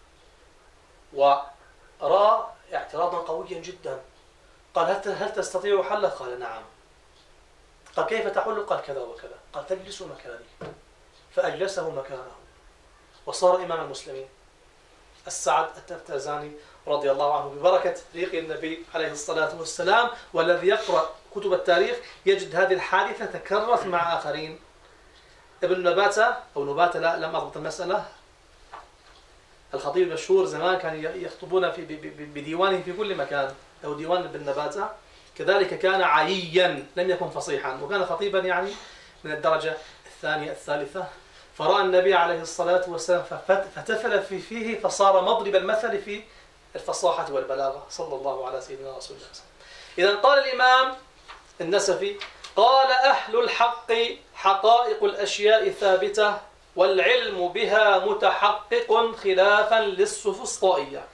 ورأى اعتراضا قويا جدا. قال هل تستطيع حله؟ قال نعم. قال كيف تحل؟ قال كذا وكذا. قال تجلس مكاني، فأجلسه مكانه وصار إمام المسلمين. السعد التفتازاني رضي الله عنه ببركة ريق النبي عليه الصلاة والسلام، والذي يقرأ كتب التاريخ يجد هذه الحادثة تكررت مع آخرين. ابن نباتة أو نباتة، لا لم أضبط المسألة، الخطيب المشهور زمان كان يخطبون بديوانه في كل مكان، أو ديوان ابن نباتة، كذلك كان عييا لم يكن فصيحا، وكان خطيبا يعني من الدرجة الثانية الثالثة. فرأى النبي عليه الصلاة والسلام فتفل في فيه، فصار مضرب المثل في الفصاحة والبلاغة، صلى الله على سيدنا رسول الله. إذا قال الإمام النسفي قال أهل الحق حقائق الأشياء ثابتة والعلم بها متحقق خلافا للسفسطائية.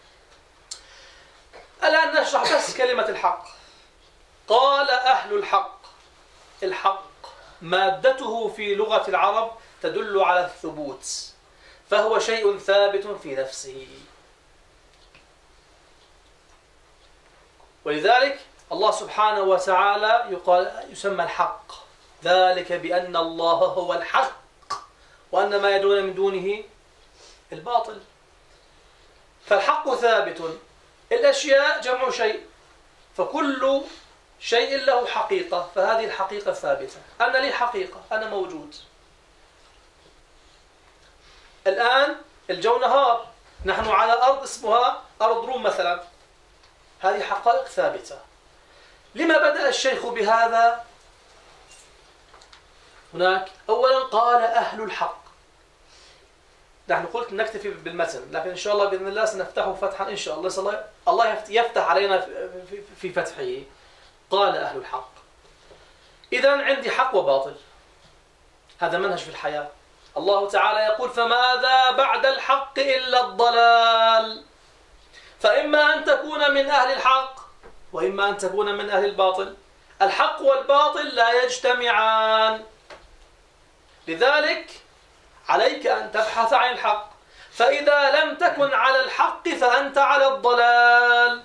الآن نشرح بس كلمة الحق. قال أهل الحق، الحق مادته في لغة العرب تدل على الثبوت، فهو شيء ثابت في نفسه. ولذلك الله سبحانه وتعالى يسمى الحق، ذلك بأن الله هو الحق وأن ما يدعون من دونه الباطل. فالحق ثابت، الأشياء جمع شيء، فكل شيء له حقيقة، فهذه الحقيقة ثابتة. أنا لي حقيقة، أنا موجود. الآن الجو نهار، نحن على أرض اسمها أرض روم مثلا، هذه حقائق ثابتة. لما بدأ الشيخ بهذا؟ هناك أولا قال أهل الحق. نحن قلت نكتفي بالمتن، لكن إن شاء الله بإذن الله سنفتحه فتحا إن شاء الله، الله يفتح علينا في فتحه. قال أهل الحق، إذن عندي حق وباطل، هذا منهج في الحياة. الله تعالى يقول فماذا بعد الحق إلا الضلال، فإما أن تكون من أهل الحق وإما أن تكون من أهل الباطل. الحق والباطل لا يجتمعان، لذلك عليك أن تبحث عن الحق، فإذا لم تكن على الحق فأنت على الضلال.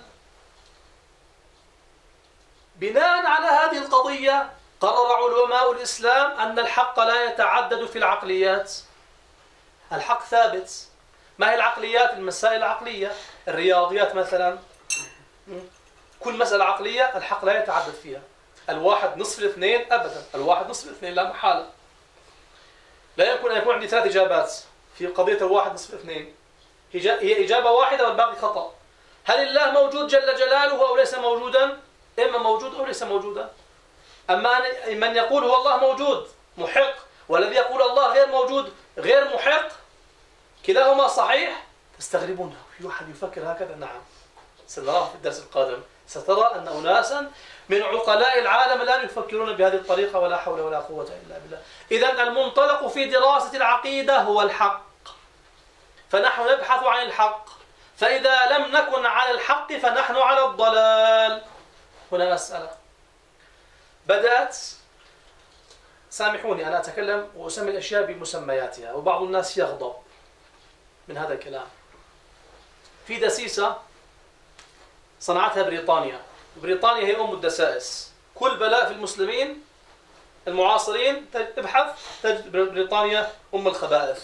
بناء على هذه القضية قرر علماء الإسلام أن الحق لا يتعدد في العقليات، الحق ثابت. ما هي العقليات؟ المسائل العقلية، الرياضيات مثلا، كل مسألة عقلية الحق لا يتعدد فيها. الواحد نصف الاثنين أبدا، الواحد نصف الاثنين لا محالة. لا يمكن أن يكون عندي ثلاث إجابات في قضية الواحد نصف الاثنين، هي إجابة واحدة والباقي خطأ. هل الله موجود جل جلاله أو ليس موجودا؟ إما موجود أو ليس موجودا. أما من يقول هو الله موجود محق، والذي يقول الله غير موجود غير محق، كلاهما صحيح، تستغربون في واحد يفكر هكذا. نعم، سنراه في الدرس القادم، سترى أن أناسا من عقلاء العالم الآن يفكرون بهذه الطريقة، ولا حول ولا قوة إلا بالله. إذن المنطلق في دراسة العقيدة هو الحق، فنحن نبحث عن الحق، فإذا لم نكن على الحق فنحن على الضلال. هنا مسألة بدأت، سامحوني أنا أتكلم وأسمي الأشياء بمسمياتها، وبعض الناس يغضب من هذا الكلام. في دسيسة صنعتها بريطانيا، بريطانيا هي أم الدسائس، كل بلاء في المسلمين المعاصرين تبحث تجد بريطانيا أم الخبائث.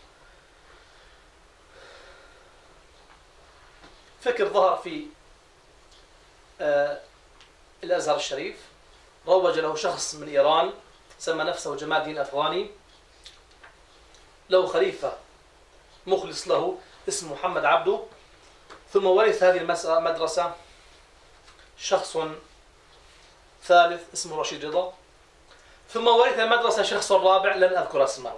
فكر ظهر في الأزهر الشريف، روج له شخص من إيران سمى نفسه جمال الدين الأفغاني، له خليفة مخلص له اسمه محمد عبده، ثم ورث هذه المدرسة شخص ثالث اسمه رشيد رضا، ثم ورث المدرسة شخص رابع لن أذكر اسمه.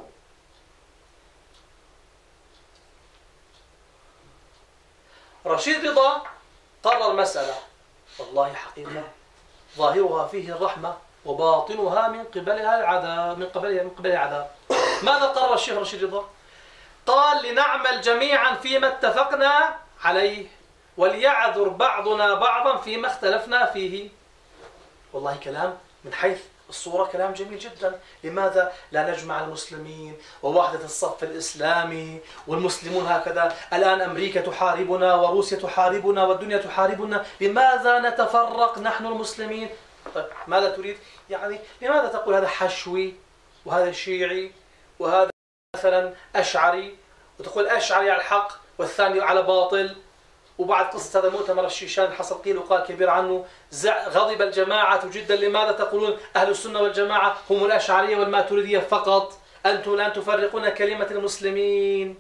رشيد رضا قرر مسألة والله حقيقة ظاهرها فيه الرحمة وباطنها من قبلها العذاب، من قبلها العذاب. ماذا قرر الشيخ رشيد رضا؟ قال لنعمل جميعا فيما اتفقنا عليه، وليعذر بعضنا بعضا فيما اختلفنا فيه. والله كلام من حيث الصورة كلام جميل جدا. لماذا لا نجمع المسلمين ووحدة الصف الإسلامي والمسلمون هكذا؟ الآن أمريكا تحاربنا وروسيا تحاربنا والدنيا تحاربنا، لماذا نتفرق نحن المسلمين؟ طيب ماذا تريد؟ يعني لماذا تقول هذا حشوي وهذا شيعي وهذا مثلا أشعري، وتقول أشعري على الحق والثاني على باطل؟ وبعد قصة هذا المؤتمر الشيشان حصل قيل وقال كبير عنه، غضب الجماعة جدا. لماذا تقولون أهل السنة والجماعة هم الأشعرية والماتريدية فقط؟ أنتم الآن تفرقون كلمة المسلمين.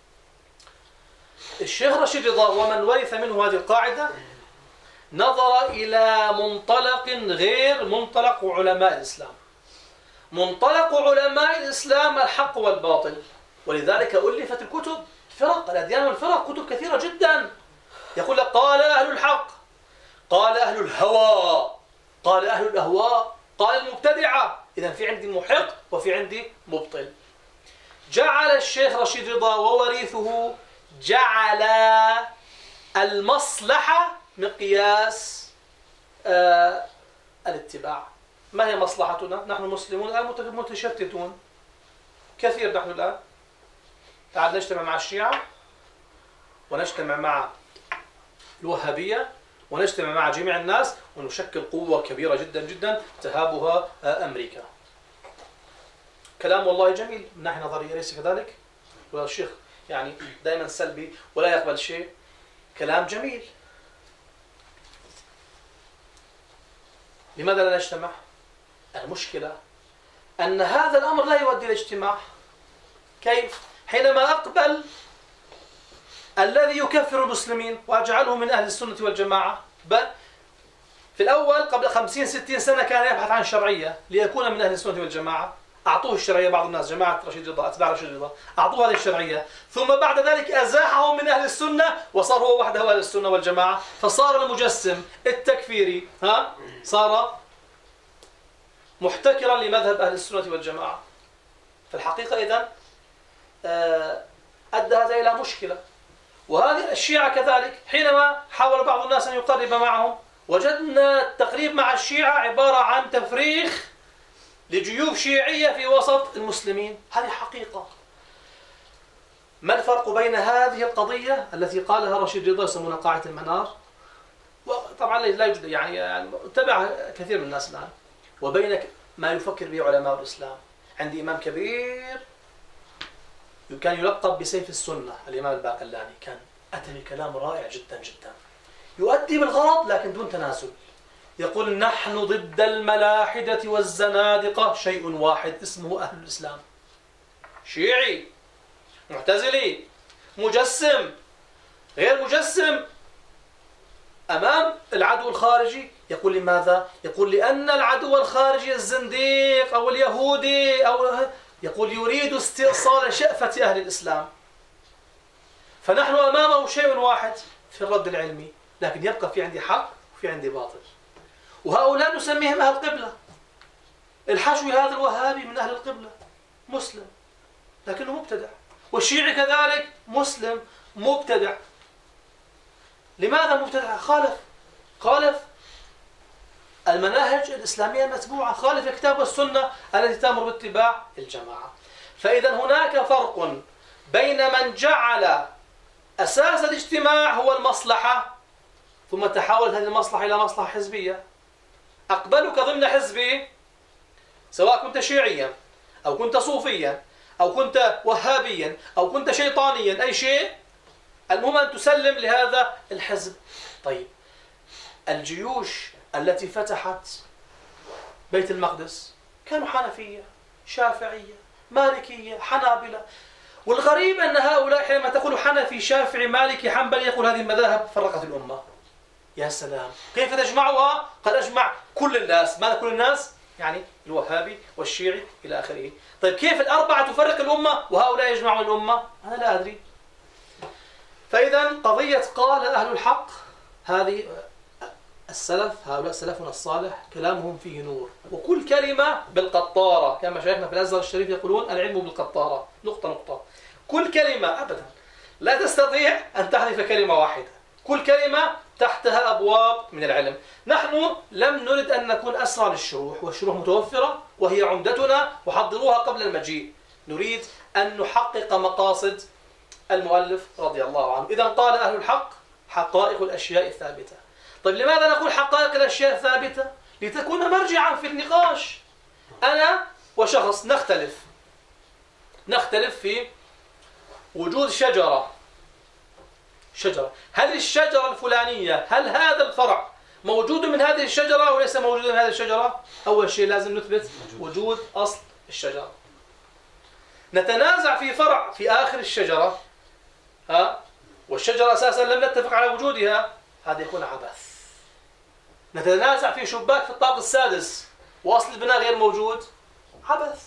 الشيخ رشيد رضا ومن ورث منه هذه القاعدة نظر إلى منطلق غير منطلق علماء الإسلام. منطلق علماء الإسلام الحق والباطل، ولذلك ألفت الكتب، فرق الأديان والفرق، كتب كثيرة جدا. يقول لك قال أهل الحق، قال أهل الهوى، قال أهل الأهواء، قال المبتدعة. إذن في عندي محق وفي عندي مبطل. جعل الشيخ رشيد رضا ووريثه جعل المصلحة مقياس الاتباع. ما هي مصلحتنا؟ نحن مسلمون الآن متشتتون كثير. نحن الآن تعال نجتمع مع الشيعة ونجتمع مع الوهابية ونجتمع مع جميع الناس ونشكل قوة كبيرة جدا جدا تهابها أمريكا. كلام والله جميل من ناحية نظرية، أليس كذلك؟ والشيخ يعني دائما سلبي ولا يقبل شيء. كلام جميل. لماذا لا نجتمع؟ المشكلة أن هذا الأمر لا يؤدي إلى اجتماع. كيف؟ حينما أقبل الذي يكفر المسلمين وأجعله من أهل السنة والجماعة، بل في الأول قبل 50-60 سنة كان يبحث عن شرعية ليكون من أهل السنة والجماعة، أعطوه الشرعية بعض الناس، جماعة رشيد رضا، أتباع رشيد رضا، أعطوه هذه الشرعية، ثم بعد ذلك أزاحه من أهل السنة وصار هو وحده أهل السنة والجماعة، فصار المجسم التكفيري صار محتكرا لمذهب أهل السنة والجماعة. في الحقيقة إذن أدى هذا إلى مشكلة. وهذه الشيعة كذلك، حينما حاول بعض الناس أن يقرب معهم وجدنا التقريب مع الشيعة عبارة عن تفريخ لجيوب شيعية في وسط المسلمين. هذه حقيقة. ما الفرق بين هذه القضية التي قالها رشيد رضا يسمونها قاعدة المنار، وطبعا لا يوجد يعني تبع كثير من الناس الآن، وبين ما يفكر به علماء الإسلام؟ عندي إمام كبير كان يلقب بسيف السنة، الإمام الباقلاني، كان أتى بكلام رائع جدا جدا يؤدي بالغرض لكن دون تنازل. يقول نحن ضد الملاحدة والزنادقة شيء واحد اسمه أهل الإسلام. شيعي، معتزلي، مجسم، غير مجسم، أمام العدو الخارجي يقول لماذا؟ يقول لأن العدو الخارجي الزنديق أو اليهودي يقول يريد استئصال شأفة أهل الإسلام. فنحن أمامه شيء واحد في الرد العلمي، لكن يبقى في عندي حق وفي عندي باطل. وهؤلاء نسميهم أهل القبلة. الحشوي هذا الوهابي من أهل القبلة، مسلم لكنه مبتدع، والشيعي كذلك مسلم مبتدع. لماذا مبتدع؟ خالف المناهج الإسلامية المتبوعة، خالف الكتاب والسنة التي تأمر باتباع الجماعة. فإذا هناك فرق بين من جعل أساس الاجتماع هو المصلحة، ثم تحولت هذه المصلحة إلى مصلحة حزبية. أقبلك ضمن حزبي سواء كنت شيعيا أو كنت صوفيا أو كنت وهابيا أو كنت شيطانيا، أي شيء، المهم أن تسلم لهذا الحزب. طيب الجيوش التي فتحت بيت المقدس كانوا حنفية، شافعية، مالكية، حنابلة. والغريب أن هؤلاء حينما تقول حنفي، شافعي، مالكي، حنبلي، يقول هذه المذاهب فرقت الأمة. يا سلام، كيف تجمعها؟ قد أجمع كل الناس. ماذا كل الناس؟ يعني الوهابي والشيعي إلى آخره. طيب كيف الأربعة تفرق الأمة وهؤلاء يجمعون الأمة؟ أنا لا أدري. فإذا قضية قال أهل الحق هذه السلف، هؤلاء سلفنا الصالح كلامهم فيه نور، وكل كلمة بالقطارة، كما شيخنا في الأزهر الشريف يقولون العلم بالقطارة، نقطة نقطة. كل كلمة أبدا لا تستطيع أن تحذف كلمة واحدة، كل كلمة تحتها أبواب من العلم. نحن لم نرد أن نكون أسرى للشروح، والشروح متوفرة وهي عمدتنا، وحضروها قبل المجيء. نريد أن نحقق مقاصد المؤلف رضي الله عنه. إذا قال أهل الحق حقائق الأشياء الثابتة. طيب لماذا نقول حقائق الأشياء الثابتة؟ لتكون مرجعا في النقاش. أنا وشخص نختلف في وجود شجرة. هل الشجرة الفلانية، هل هذا الفرع موجود من هذه الشجرة أو ليس موجود من هذه الشجرة؟ أول شيء لازم نثبت وجود أصل الشجرة. نتنازع في فرع في آخر الشجرة، والشجرة أساسا لم نتفق على وجودها، هذا يكون عبث. نتنازع في شباك في الطابق السادس وأصل البناء غير موجود، عبث.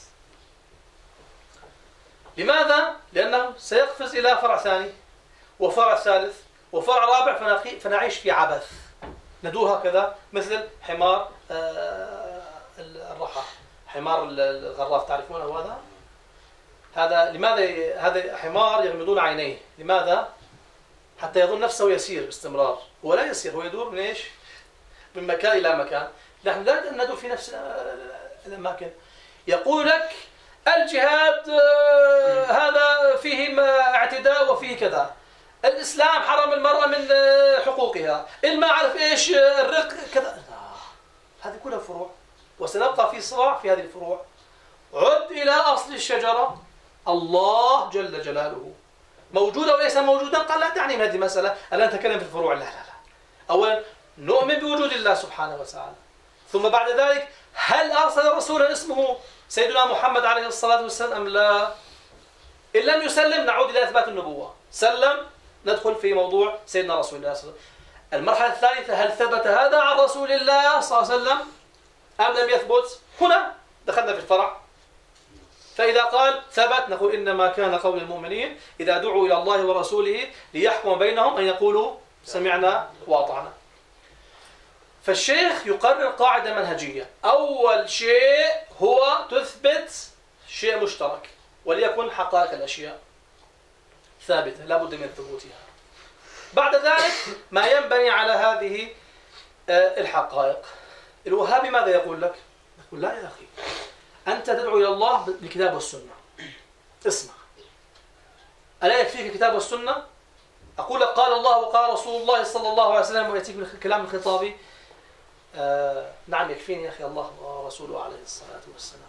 لماذا؟ لأنه سيقفز إلى فرع ثاني وفرع ثالث وفرع رابع، فنعيش في عبث، ندور هكذا مثل حمار الرحى، حمار الغراف، تعرفونه هذا لماذا هذا حمار يغمضون عينيه؟ لماذا؟ حتى يظن نفسه يسير باستمرار. هو لا يسير، هو يدور من ايش؟ من مكان إلى مكان. نحن لا ندور في نفس الأماكن. يقول لك الجهاد هذا فيه اعتداء وفيه كذا، الإسلام حرم المرأة من حقوقها، ما أعرف إيش، الرق كذا. هذه كلها فروع، وسنبقى في صراع في هذه الفروع. عد إلى أصل الشجرة، الله جل جلاله موجود أو ليس موجودا؟ قال لا دعني من هذه المسألة، ألا نتكلم في الفروع. لا. أولا نؤمن بوجود الله سبحانه وتعالى، ثم بعد ذلك هل أرسل رسولا اسمه سيدنا محمد عليه الصلاة والسلام أم لا؟ إن لم يسلم نعود إلى إثبات النبوة، سلم ندخل في موضوع سيدنا رسول الله صلى الله عليه وسلم. المرحلة الثالثة هل ثبت هذا عن رسول الله صلى الله عليه وسلم أم لم يثبت؟ هنا دخلنا في الفرع. فإذا قال ثبت نقول إنما كان قول المؤمنين إذا دعوا إلى الله ورسوله ليحكم بينهم أن يقولوا سمعنا وأطعنا. فالشيخ يقرر قاعدة منهجية. أول شيء هو تثبت شيء مشترك، وليكن حقائق الأشياء ثابتة لا بد من ثبوتها. بعد ذلك ما ينبني على هذه الحقائق. الوهابي ماذا يقول لك؟ يقول لا يا أخي، أنت تدعو إلى الله بالكتاب والسنة. اسمع، ألا يكفيك الكتاب والسنة؟ أقول لك قال الله وقال رسول الله صلى الله عليه وسلم ويأتيك بالكلام الخطابي. نعم يكفيني يا أخي الله ورسوله عليه الصلاة والسلام.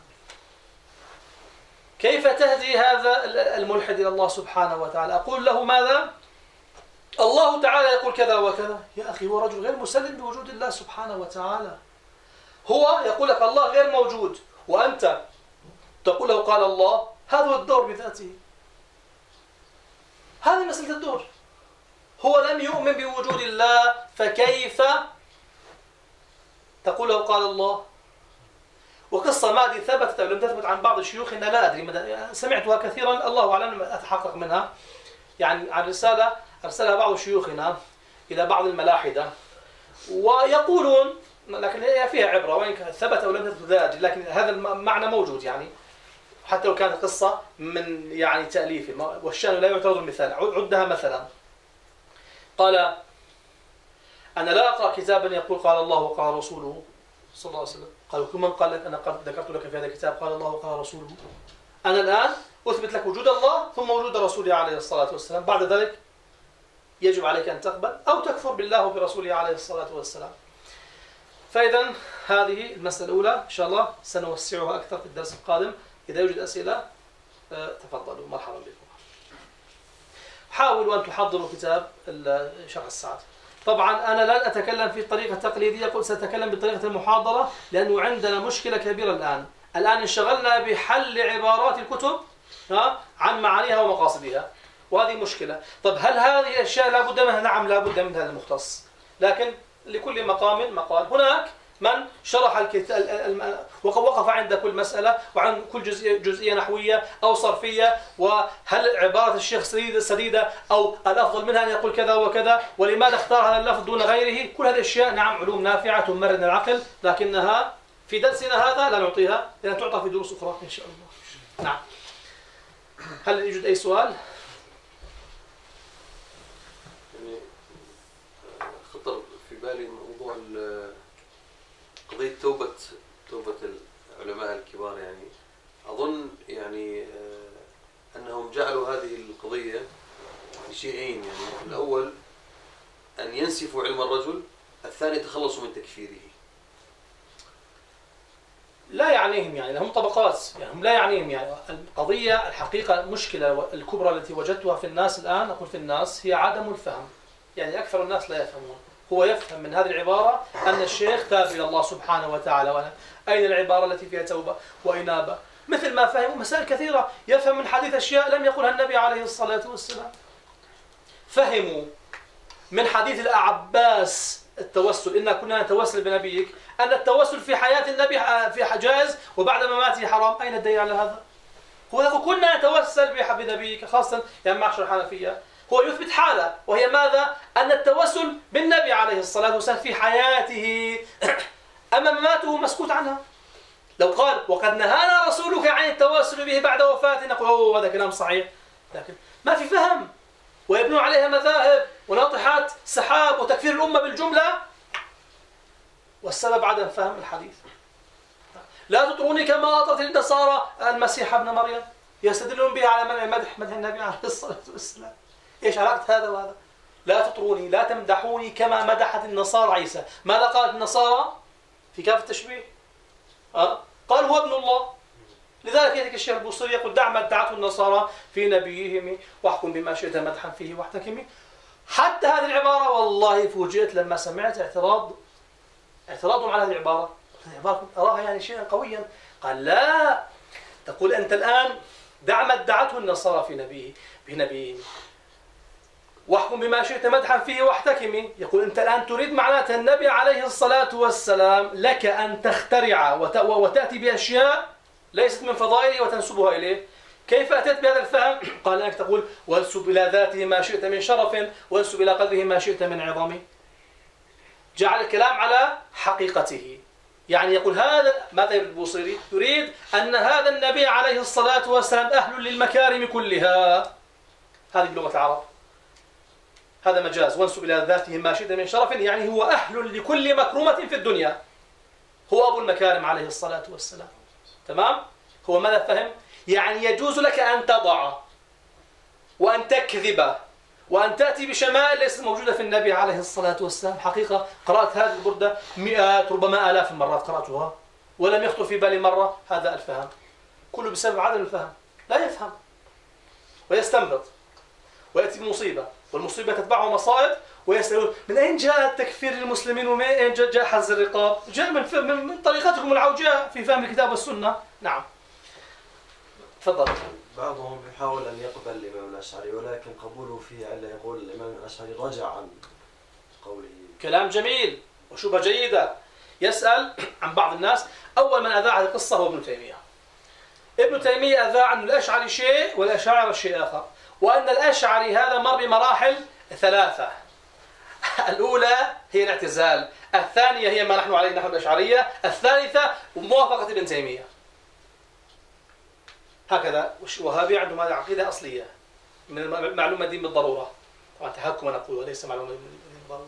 كيف تهدي هذا الملحد إلى الله سبحانه وتعالى؟ أقول له ماذا؟ الله تعالى يقول كذا وكذا. يا أخي هو رجل غير مسلم بوجود الله سبحانه وتعالى. هو يقول لك الله غير موجود وأنت تقول له قال الله. هذا هو الدور بذاته، هذه مسألة الدور. هو لم يؤمن بوجود الله، فكيف تقول له قال الله؟ وقصة ما أدري ثبتت أو لم تثبت عن بعض شيوخنا، لا أدري، سمعتها كثيرا الله أعلم، أتحقق منها، يعني عن رسالة أرسلها بعض شيوخنا إلى بعض الملاحدة، ويقولون، لكن هي فيها عبرة وإن ثبت أو لم تثبت لا أدري، لكن هذا المعنى موجود، يعني حتى لو كانت قصة من يعني تأليف، والشأن لا يعترض المثال. عدها مثلا، قال: أنا لا أقرأ كتابا يقول قال الله وقال رسوله صلى الله عليه وسلم. قالوا: كل من قال لك أنا ذكرت لك في هذا الكتاب قال الله وقال رسوله؟ أنا الآن أثبت لك وجود الله ثم وجود رسوله عليه الصلاة والسلام، بعد ذلك يجب عليك أن تقبل أو تكفر بالله وبرسوله عليه الصلاة والسلام. فإذا هذه المسألة الأولى، إن شاء الله سنوسعها أكثر في الدرس القادم. إذا يوجد أسئلة تفضلوا، مرحبا بكم. حاولوا أن تحضروا كتاب شرح السعد. طبعا أنا لن أتكلم في الطريقة التقليدية، قلت سأتكلم بطريقة المحاضرة، لأنه عندنا مشكلة كبيرة الآن انشغلنا بحل عبارات الكتب عن معانيها ومقاصدها، وهذه مشكلة. طب هل هذه الأشياء لا بد منها؟ نعم لا بد من هذا المختص، لكن لكل مقام مقال. هناك من شرح الكتاب وقف عند كل مسألة وعن كل جزئية نحوية أو صرفية، وهل عبارة الشيخ سديدة أو الأفضل منها أن يقول كذا وكذا، ولماذا اختار هذا اللفظ دون غيره. كل هذه الأشياء نعم علوم نافعة تمرن العقل، لكنها في درسنا هذا لا نعطيها، لأن تعطى في دروس أخرى إن شاء الله. نعم. هل يوجد أي سؤال؟ يعني خطر في بالي موضوع قضية توبة العلماء الكبار. يعني أظن يعني أنهم جعلوا هذه القضية لشيئين، يعني الأول أن ينسفوا علم الرجل، الثاني تخلصوا من تكفيره. لا يعنيهم، يعني لهم طبقات، يعني هم لا يعنيهم. يعني القضية الحقيقة المشكلة الكبرى التي وجدتها في الناس الآن، أقول في الناس، هي عدم الفهم. يعني أكثر الناس لا يفهمون. هو يفهم من هذه العبارة أن الشيخ تاب إلى الله سبحانه وتعالى، أين العبارة التي فيها توبة وإنابة؟ مثل ما فهموا مسائل كثيرة. يفهم من حديث أشياء لم يقولها النبي عليه الصلاة والسلام. فهموا من حديث العباس التوسل، إنا كنا نتوسل بنبيك، أن التوسل في حياة النبي في جائز وبعد مماته حرام. أين الدليل على هذا؟ هو يقول كنا نتوسل بنبيك، خاصة يعني معشر الحنفية. هو يثبت حالة، وهي ماذا؟ أن التوسل بالنبي عليه الصلاة والسلام في حياته، أما مماته مسكوت عنها. لو قال وقد نهانا رسولك عن التوسل به بعد وفاته، نقول هذا كلام صحيح، لكن ما في فهم، ويبنون عليها مذاهب وناطحات سحاب وتكفير الأمة بالجملة، والسبب عدم فهم الحديث. لا تطروني كما أطرت النصارى المسيح ابن مريم، يستدلون به على مدح النبي عليه الصلاة والسلام. إيش علاقة هذا وهذا؟ لا تطروني، لا تمدحوني كما مدحت النصارى عيسى. ماذا قالت النصارى في كاف التشبيه؟ قال هو ابن الله. لذلك يأتيك الشيخ البوصيري يقول: دع ما ادعته النصارى في نبيهم واحكم بما شئت مدحا فيه واحتكمي. حتى هذه العبارة والله فوجئت لما سمعت اعتراضهم على هذه العبارة. أراها يعني شيئا قويا. قال: لا، تقول أنت الآن دع ما ادعته النصارى في نبيهم واحكم بما شئت مدحا فيه واحتكمي. يقول أنت الآن تريد معناته النبي عليه الصلاة والسلام لك أن تخترع وتأتي بأشياء ليست من فضائله وتنسبها إليه. كيف أتيت بهذا الفهم؟ قال أنك تقول: وانسب إلى ذاته ما شئت من شرف وانسب إلى قدره ما شئت من عظم. جعل الكلام على حقيقته. يعني يقول هذا ماذا يريد البوصيري؟ يريد أن هذا النبي عليه الصلاة والسلام أهل للمكارم كلها. هذه بلغة العرب، هذا مجاز. وانسب إلى ذاته ما شئت من شرف، يعني هو أهل لكل مكرمة في الدنيا، هو أبو المكارم عليه الصلاة والسلام. تمام؟ هو ماذا فهم؟ يعني يجوز لك أن تضع وأن تكذب وأن تأتي بشمائل ليست موجودة في النبي عليه الصلاة والسلام. حقيقة قرأت هذه البردة مئات ربما آلاف المرات قرأتها ولم يخطر في بالي مرة هذا الفهم. كله بسبب عدم الفهم. لا يفهم ويستنبط ويأتي بمصيبة، والمصيبة تتبعه مصائب، ويسألون من أين جاء تكفير المسلمين ومن أين جاء حز الرقاب؟ جاء من طريقتكم العوجاء في فهم الكتاب والسنة. نعم، تفضل. بعضهم يحاول أن يقبل الإمام الأشعري ولكن قبوله فيه علة، يقول الإمام الأشعري رجع عن قوله. كلام جميل وشبهة جيدة. يسأل عن بعض الناس. أول من أذاع هذه القصة هو ابن تيمية. ابن تيمية أذاع أن الأشعري شيء والأشاعرة شيء آخر، وأن الأشعري هذا مر بمراحل ثلاثة. الأولى هي الاعتزال، الثانية هي ما نحن عليه نحن الأشعرية، الثالثة موافقة ابن تيمية. هكذا الوهابية عندهم هذه عقيدة أصلية من المعلومة دين بالضرورة، طبعا تحكم نقول وليس معلومة دين بالضرورة.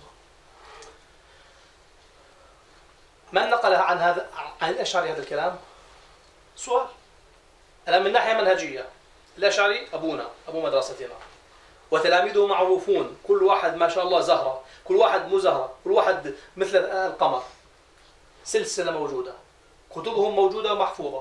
من نقل عن هذا عن الأشعري هذا الكلام؟ سؤال. الآن من ناحية منهجية، الأشعري أبونا أبو مدرستنا، وتلاميذه معروفون، كل واحد ما شاء الله زهرة، كل واحد مزهرة، كل واحد مثل القمر، سلسلة موجودة، كتبهم موجودة ومحفوظة،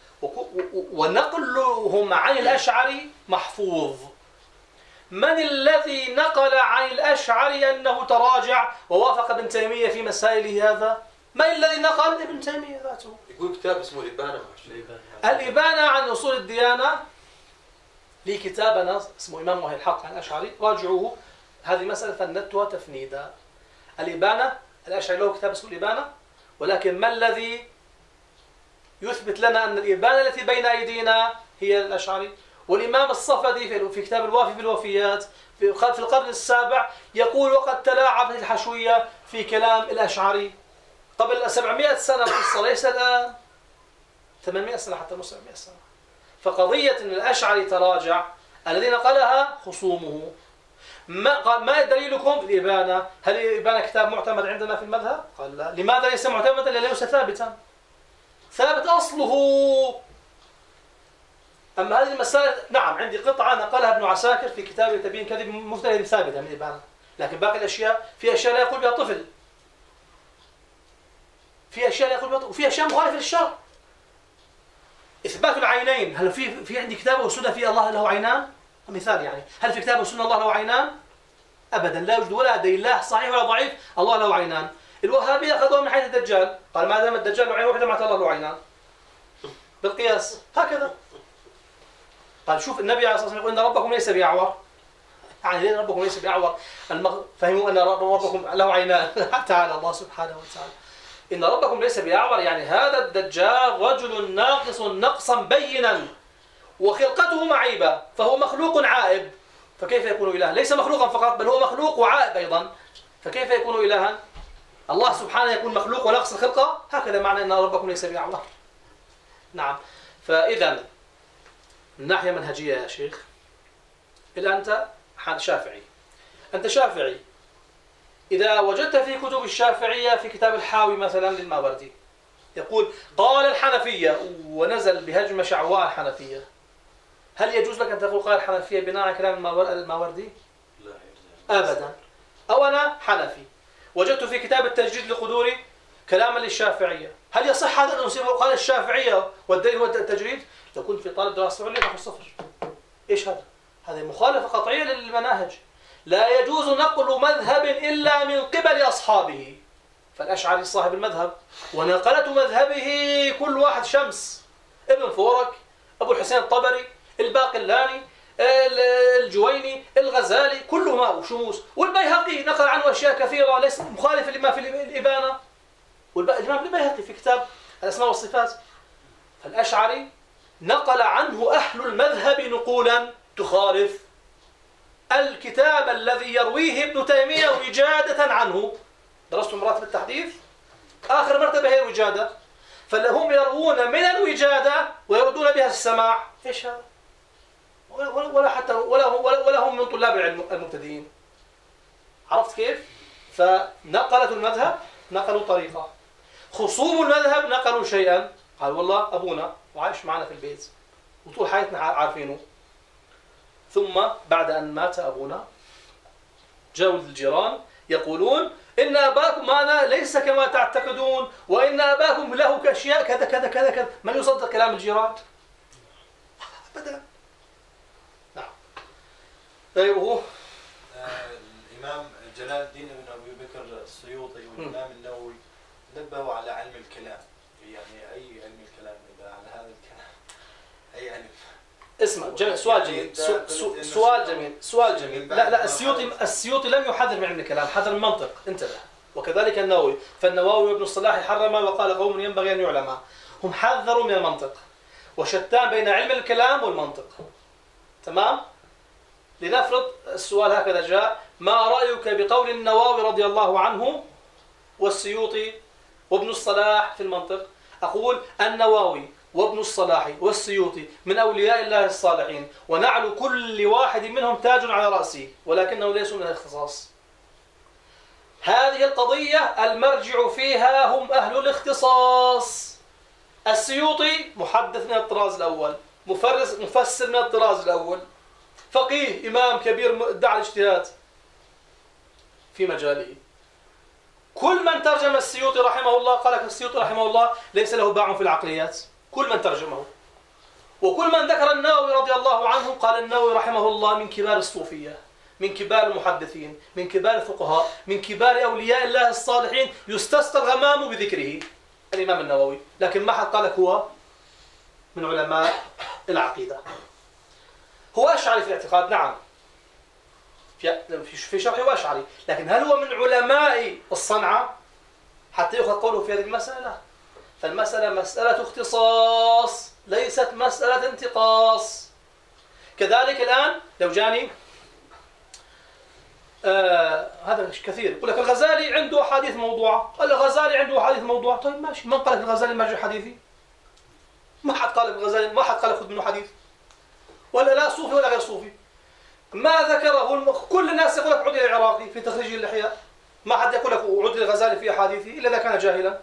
ونقلهم عن الأشعري محفوظ. من الذي نقل عن الأشعري أنه تراجع ووافق ابن تيمية في مسائله هذا؟ من الذي نقل؟ ابن تيمية ذاته. يقول كتاب اسمه الإبانة. الإبانة عن أصول الديانة، لي كتابنا اسمه إمام وهي الحق عن الأشعري، راجعوه. هذه مسألة فندتها تفنيدا. الإبانة، الأشعري له كتاب اسمه الإبانة، ولكن ما الذي يثبت لنا أن الإبانة التي بين أيدينا هي الأشعري؟ والإمام الصفدي في كتاب الوافي في الوفيات في القرن السابع يقول: وقد تلاعبت الحشوية في كلام الأشعري قبل 700 سنة القصة، ليس الآن 800 سنة حتى 700 سنة. فقضية أن الأشعري تراجع الذي نقلها خصومه. ما دليلكم؟ الإبانة. هل الإبانة كتاب معتمد عندنا في المذهب؟ قال لا. لماذا ليس معتمدا؟ لأنه ليس ثابتا، ثابت أصله. أما هذه المسائل، نعم عندي قطعة نقلها ابن عساكر في كتاب تبيين كذب مفترض ثابتة من الإبانة، لكن باقي الأشياء في أشياء لا يقول بها طفل، في أشياء لا يقول بها طفل، وفي أشياء مخالفة للشرع. إثبات العينين، هل في عندي كتاب وسنة في الله له عينان؟ مثال يعني، هل في كتاب وسنة الله له عينان؟ أبدا، لا يوجد ولا دليل لا صحيح ولا ضعيف الله له عينان. الوهابية أخذوها من حيث الدجال، قال ما دام الدجال له عين واحدة معناته الله له عينان بالقياس، هكذا. قال شوف النبي عليه الصلاة والسلام يقول إن ربكم ليس بأعور، يعني ليه ربكم ليس بأعور؟ فهموا أن ربكم له عينان. تعالى الله سبحانه وتعالى. إن ربكم ليس بأعور، يعني هذا الدجال رجل ناقص نقصا بينا وخلقته معيبة، فهو مخلوق عائب، فكيف يكون إلها؟ ليس مخلوقا فقط بل هو مخلوق وعائب أيضا، فكيف يكون إلها؟ الله سبحانه يكون مخلوق ونقص الخلقة؟ هكذا معنى أن ربكم ليس بأعور. نعم. فإذا من ناحية منهجية يا شيخ، إذا أنت شافعي، أنت شافعي، إذا وجدت في كتب الشافعية في كتاب الحاوي مثلا للماوردي يقول قال الحنفية ونزل بهجم شعواء الحنفية، هل يجوز لك أن تقول قال الحنفية بناء على كلام الماوردي؟ لا أبدا. أو أنا حنفي وجدت في كتاب التجريد لقدوري كلاما للشافعية، هل يصح هذا أن نسيبه قال الشافعية والدليل هو التجريد؟ لو كنت في طالب دراسة عليا نحو الصفر. إيش هذا؟ هذه مخالفة قطعية للمناهج. لا يجوز نقل مذهب إلا من قبل أصحابه، فالأشعري صاحب المذهب ونقلة مذهبه كل واحد شمس، ابن فورك، أبو الحسين الطبري، الباقلاني، الجويني، الغزالي، كلهم شموس، والبيهقي نقل عنه أشياء كثيرة ليس مخالفة لما في الإبانة، والإمام البيهقي في كتاب الأسماء والصفات. فالأشعري نقل عنه أهل المذهب نقولا تخالف الكتاب الذي يرويه ابن تيمية وجادة عنه. درست مراتب التحديث، آخر مرتبة هي الوجادة، فهم يروون من الوجادة ويردون بها السماع. إيش هذا؟ ولا حتى ولا هم من طلاب العلم المبتدئين. عرفت كيف؟ فنقلة المذهب نقلوا طريقة، خصوم المذهب نقلوا شيئا، قال والله أبونا وعايش معنا في البيت وطول حياتنا عارفينه، ثم بعد أن مات أبونا جاءوا الجيران يقولون إن أباكم هذا ليس كما تعتقدون، وإن أباكم له كأشياء كذا كذا كذا كذا. من يصدق كلام الجيران؟ أبدا. نعم. طيب هو الإمام جلال الدين بن أبي بكر السيوطي والإمام النووي نبهوا على علم الكلام، يعني أي علم الكلام إذا على هذا الكلام أي علم اسمع سؤال جميل، سؤال جميل. لا السيوطي لم يحذر من علم الكلام، حذر من المنطق، انتبه. وكذلك النووي، فالنووي وابن الصلاح حرم وقال قوم ينبغي أن يعلم. هم حذروا من المنطق، وشتان بين علم الكلام والمنطق. تمام؟ لنفرض السؤال هكذا جاء: ما رأيك بقول النووي رضي الله عنه والسيوطي وابن الصلاح في المنطق؟ أقول النووي وابن الصلاح والسيوطي من أولياء الله الصالحين، ونعل كل واحد منهم تاج على رأسه، ولكنه ليسوا من الاختصاص. هذه القضية المرجع فيها هم أهل الاختصاص. السيوطي محدث من الطراز الأول، مفسر من الطراز الأول، فقيه إمام كبير ادعى الاجتهاد في مجاله. كل من ترجم السيوطي رحمه الله قال لك السيوطي رحمه الله ليس له باع في العقليات، كل من ترجمه. وكل من ذكر النووي رضي الله عنه قال النووي رحمه الله من كبار الصوفية، من كبار المحدثين، من كبار الفقهاء، من كبار أولياء الله الصالحين، يستسقى الغمام بذكره الإمام النووي. لكن ما حد قال لك هو من علماء العقيدة. هو أشعري في الاعتقاد، نعم، في شرحه وأشعري، لكن هل هو من علماء الصنعة حتى يؤخذ قوله في هذه المسألة؟ لا. فالمسألة مسألة اختصاص، ليست مسألة انتقاص. كذلك الآن لو جاني هذا كثير يقول لك الغزالي عنده أحاديث موضوعة، الغزالي عنده أحاديث موضوعة. طيب ماشي، من قال لك الغزالي مرجع حديثي؟ ما حد قال لك الغزالي، ما حد قال خذ منه حديث، ولا لا صوفي ولا غير صوفي. ما ذكره كل الناس يقول لك عد إلى العراقي في تخريج الإحياء، ما حد يقول لك عد إلى الغزالي في أحاديثه إلا إذا كان جاهلا.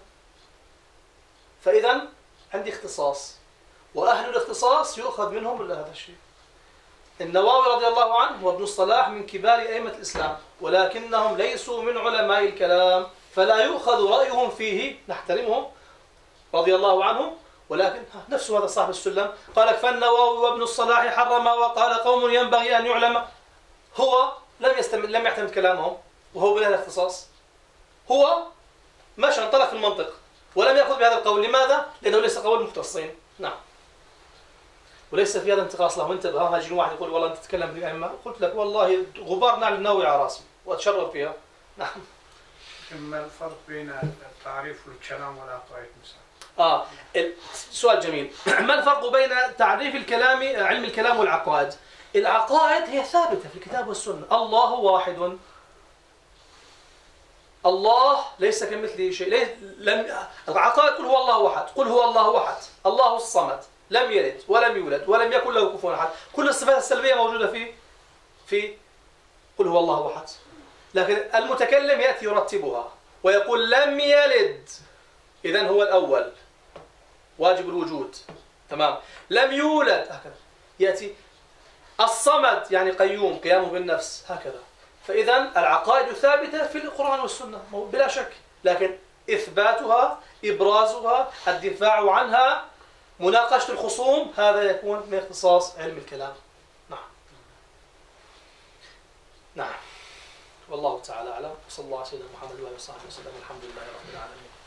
فإذا عندي اختصاص، وأهل الاختصاص يؤخذ منهم إلا هذا الشيء. النووي رضي الله عنه وابن الصلاح من كبار أئمة الإسلام، ولكنهم ليسوا من علماء الكلام، فلا يؤخذ رأيهم فيه، نحترمهم رضي الله عنهم. ولكن نفس هذا صاحب السلم قال لك فالنووي وابن الصلاح حرم وقال قوم ينبغي أن يعلم. هو لم يعتمد كلامهم، وهو بلا الاختصاص، هو مشى انطلق في المنطق ولم يأخذ بهذا القول. لماذا؟ لأنه ليس قول مختصين. نعم، وليس في هذا انتقاص له. انتبه، ها يجي واحد يقول والله انت تتكلم بالأئمة، قلت لك والله غبار نعل النووي على راسي واتشرف فيها. نعم. ما الفرق بين التعريف والكلام والعقائد مثلا؟ سؤال جميل. ما الفرق بين تعريف الكلام، علم الكلام، والعقائد؟ العقائد هي ثابتة في الكتاب والسنة. الله واحد، الله ليس كمثله شيء. العقائد قل هو الله أحد، قل هو الله أحد، الله الصمد، لم يلد ولم يولد ولم يكن له كفوا أحد. كل الصفات السلبية موجودة في قل هو الله أحد. لكن المتكلم يأتي يرتبها ويقول لم يلد، إذن هو الأول واجب الوجود، تمام. لم يولد، هكذا يأتي الصمد يعني قيوم، قيامه بالنفس، هكذا. فإذا العقائد ثابتة في القرآن والسنة بلا شك، لكن إثباتها، إبرازها، الدفاع عنها، مناقشة الخصوم، هذا يكون من اختصاص علم الكلام. نعم. والله تعالى أعلم، وصلى الله على سيدنا محمد وآله وصحبه وسلم، الحمد لله رب العالمين.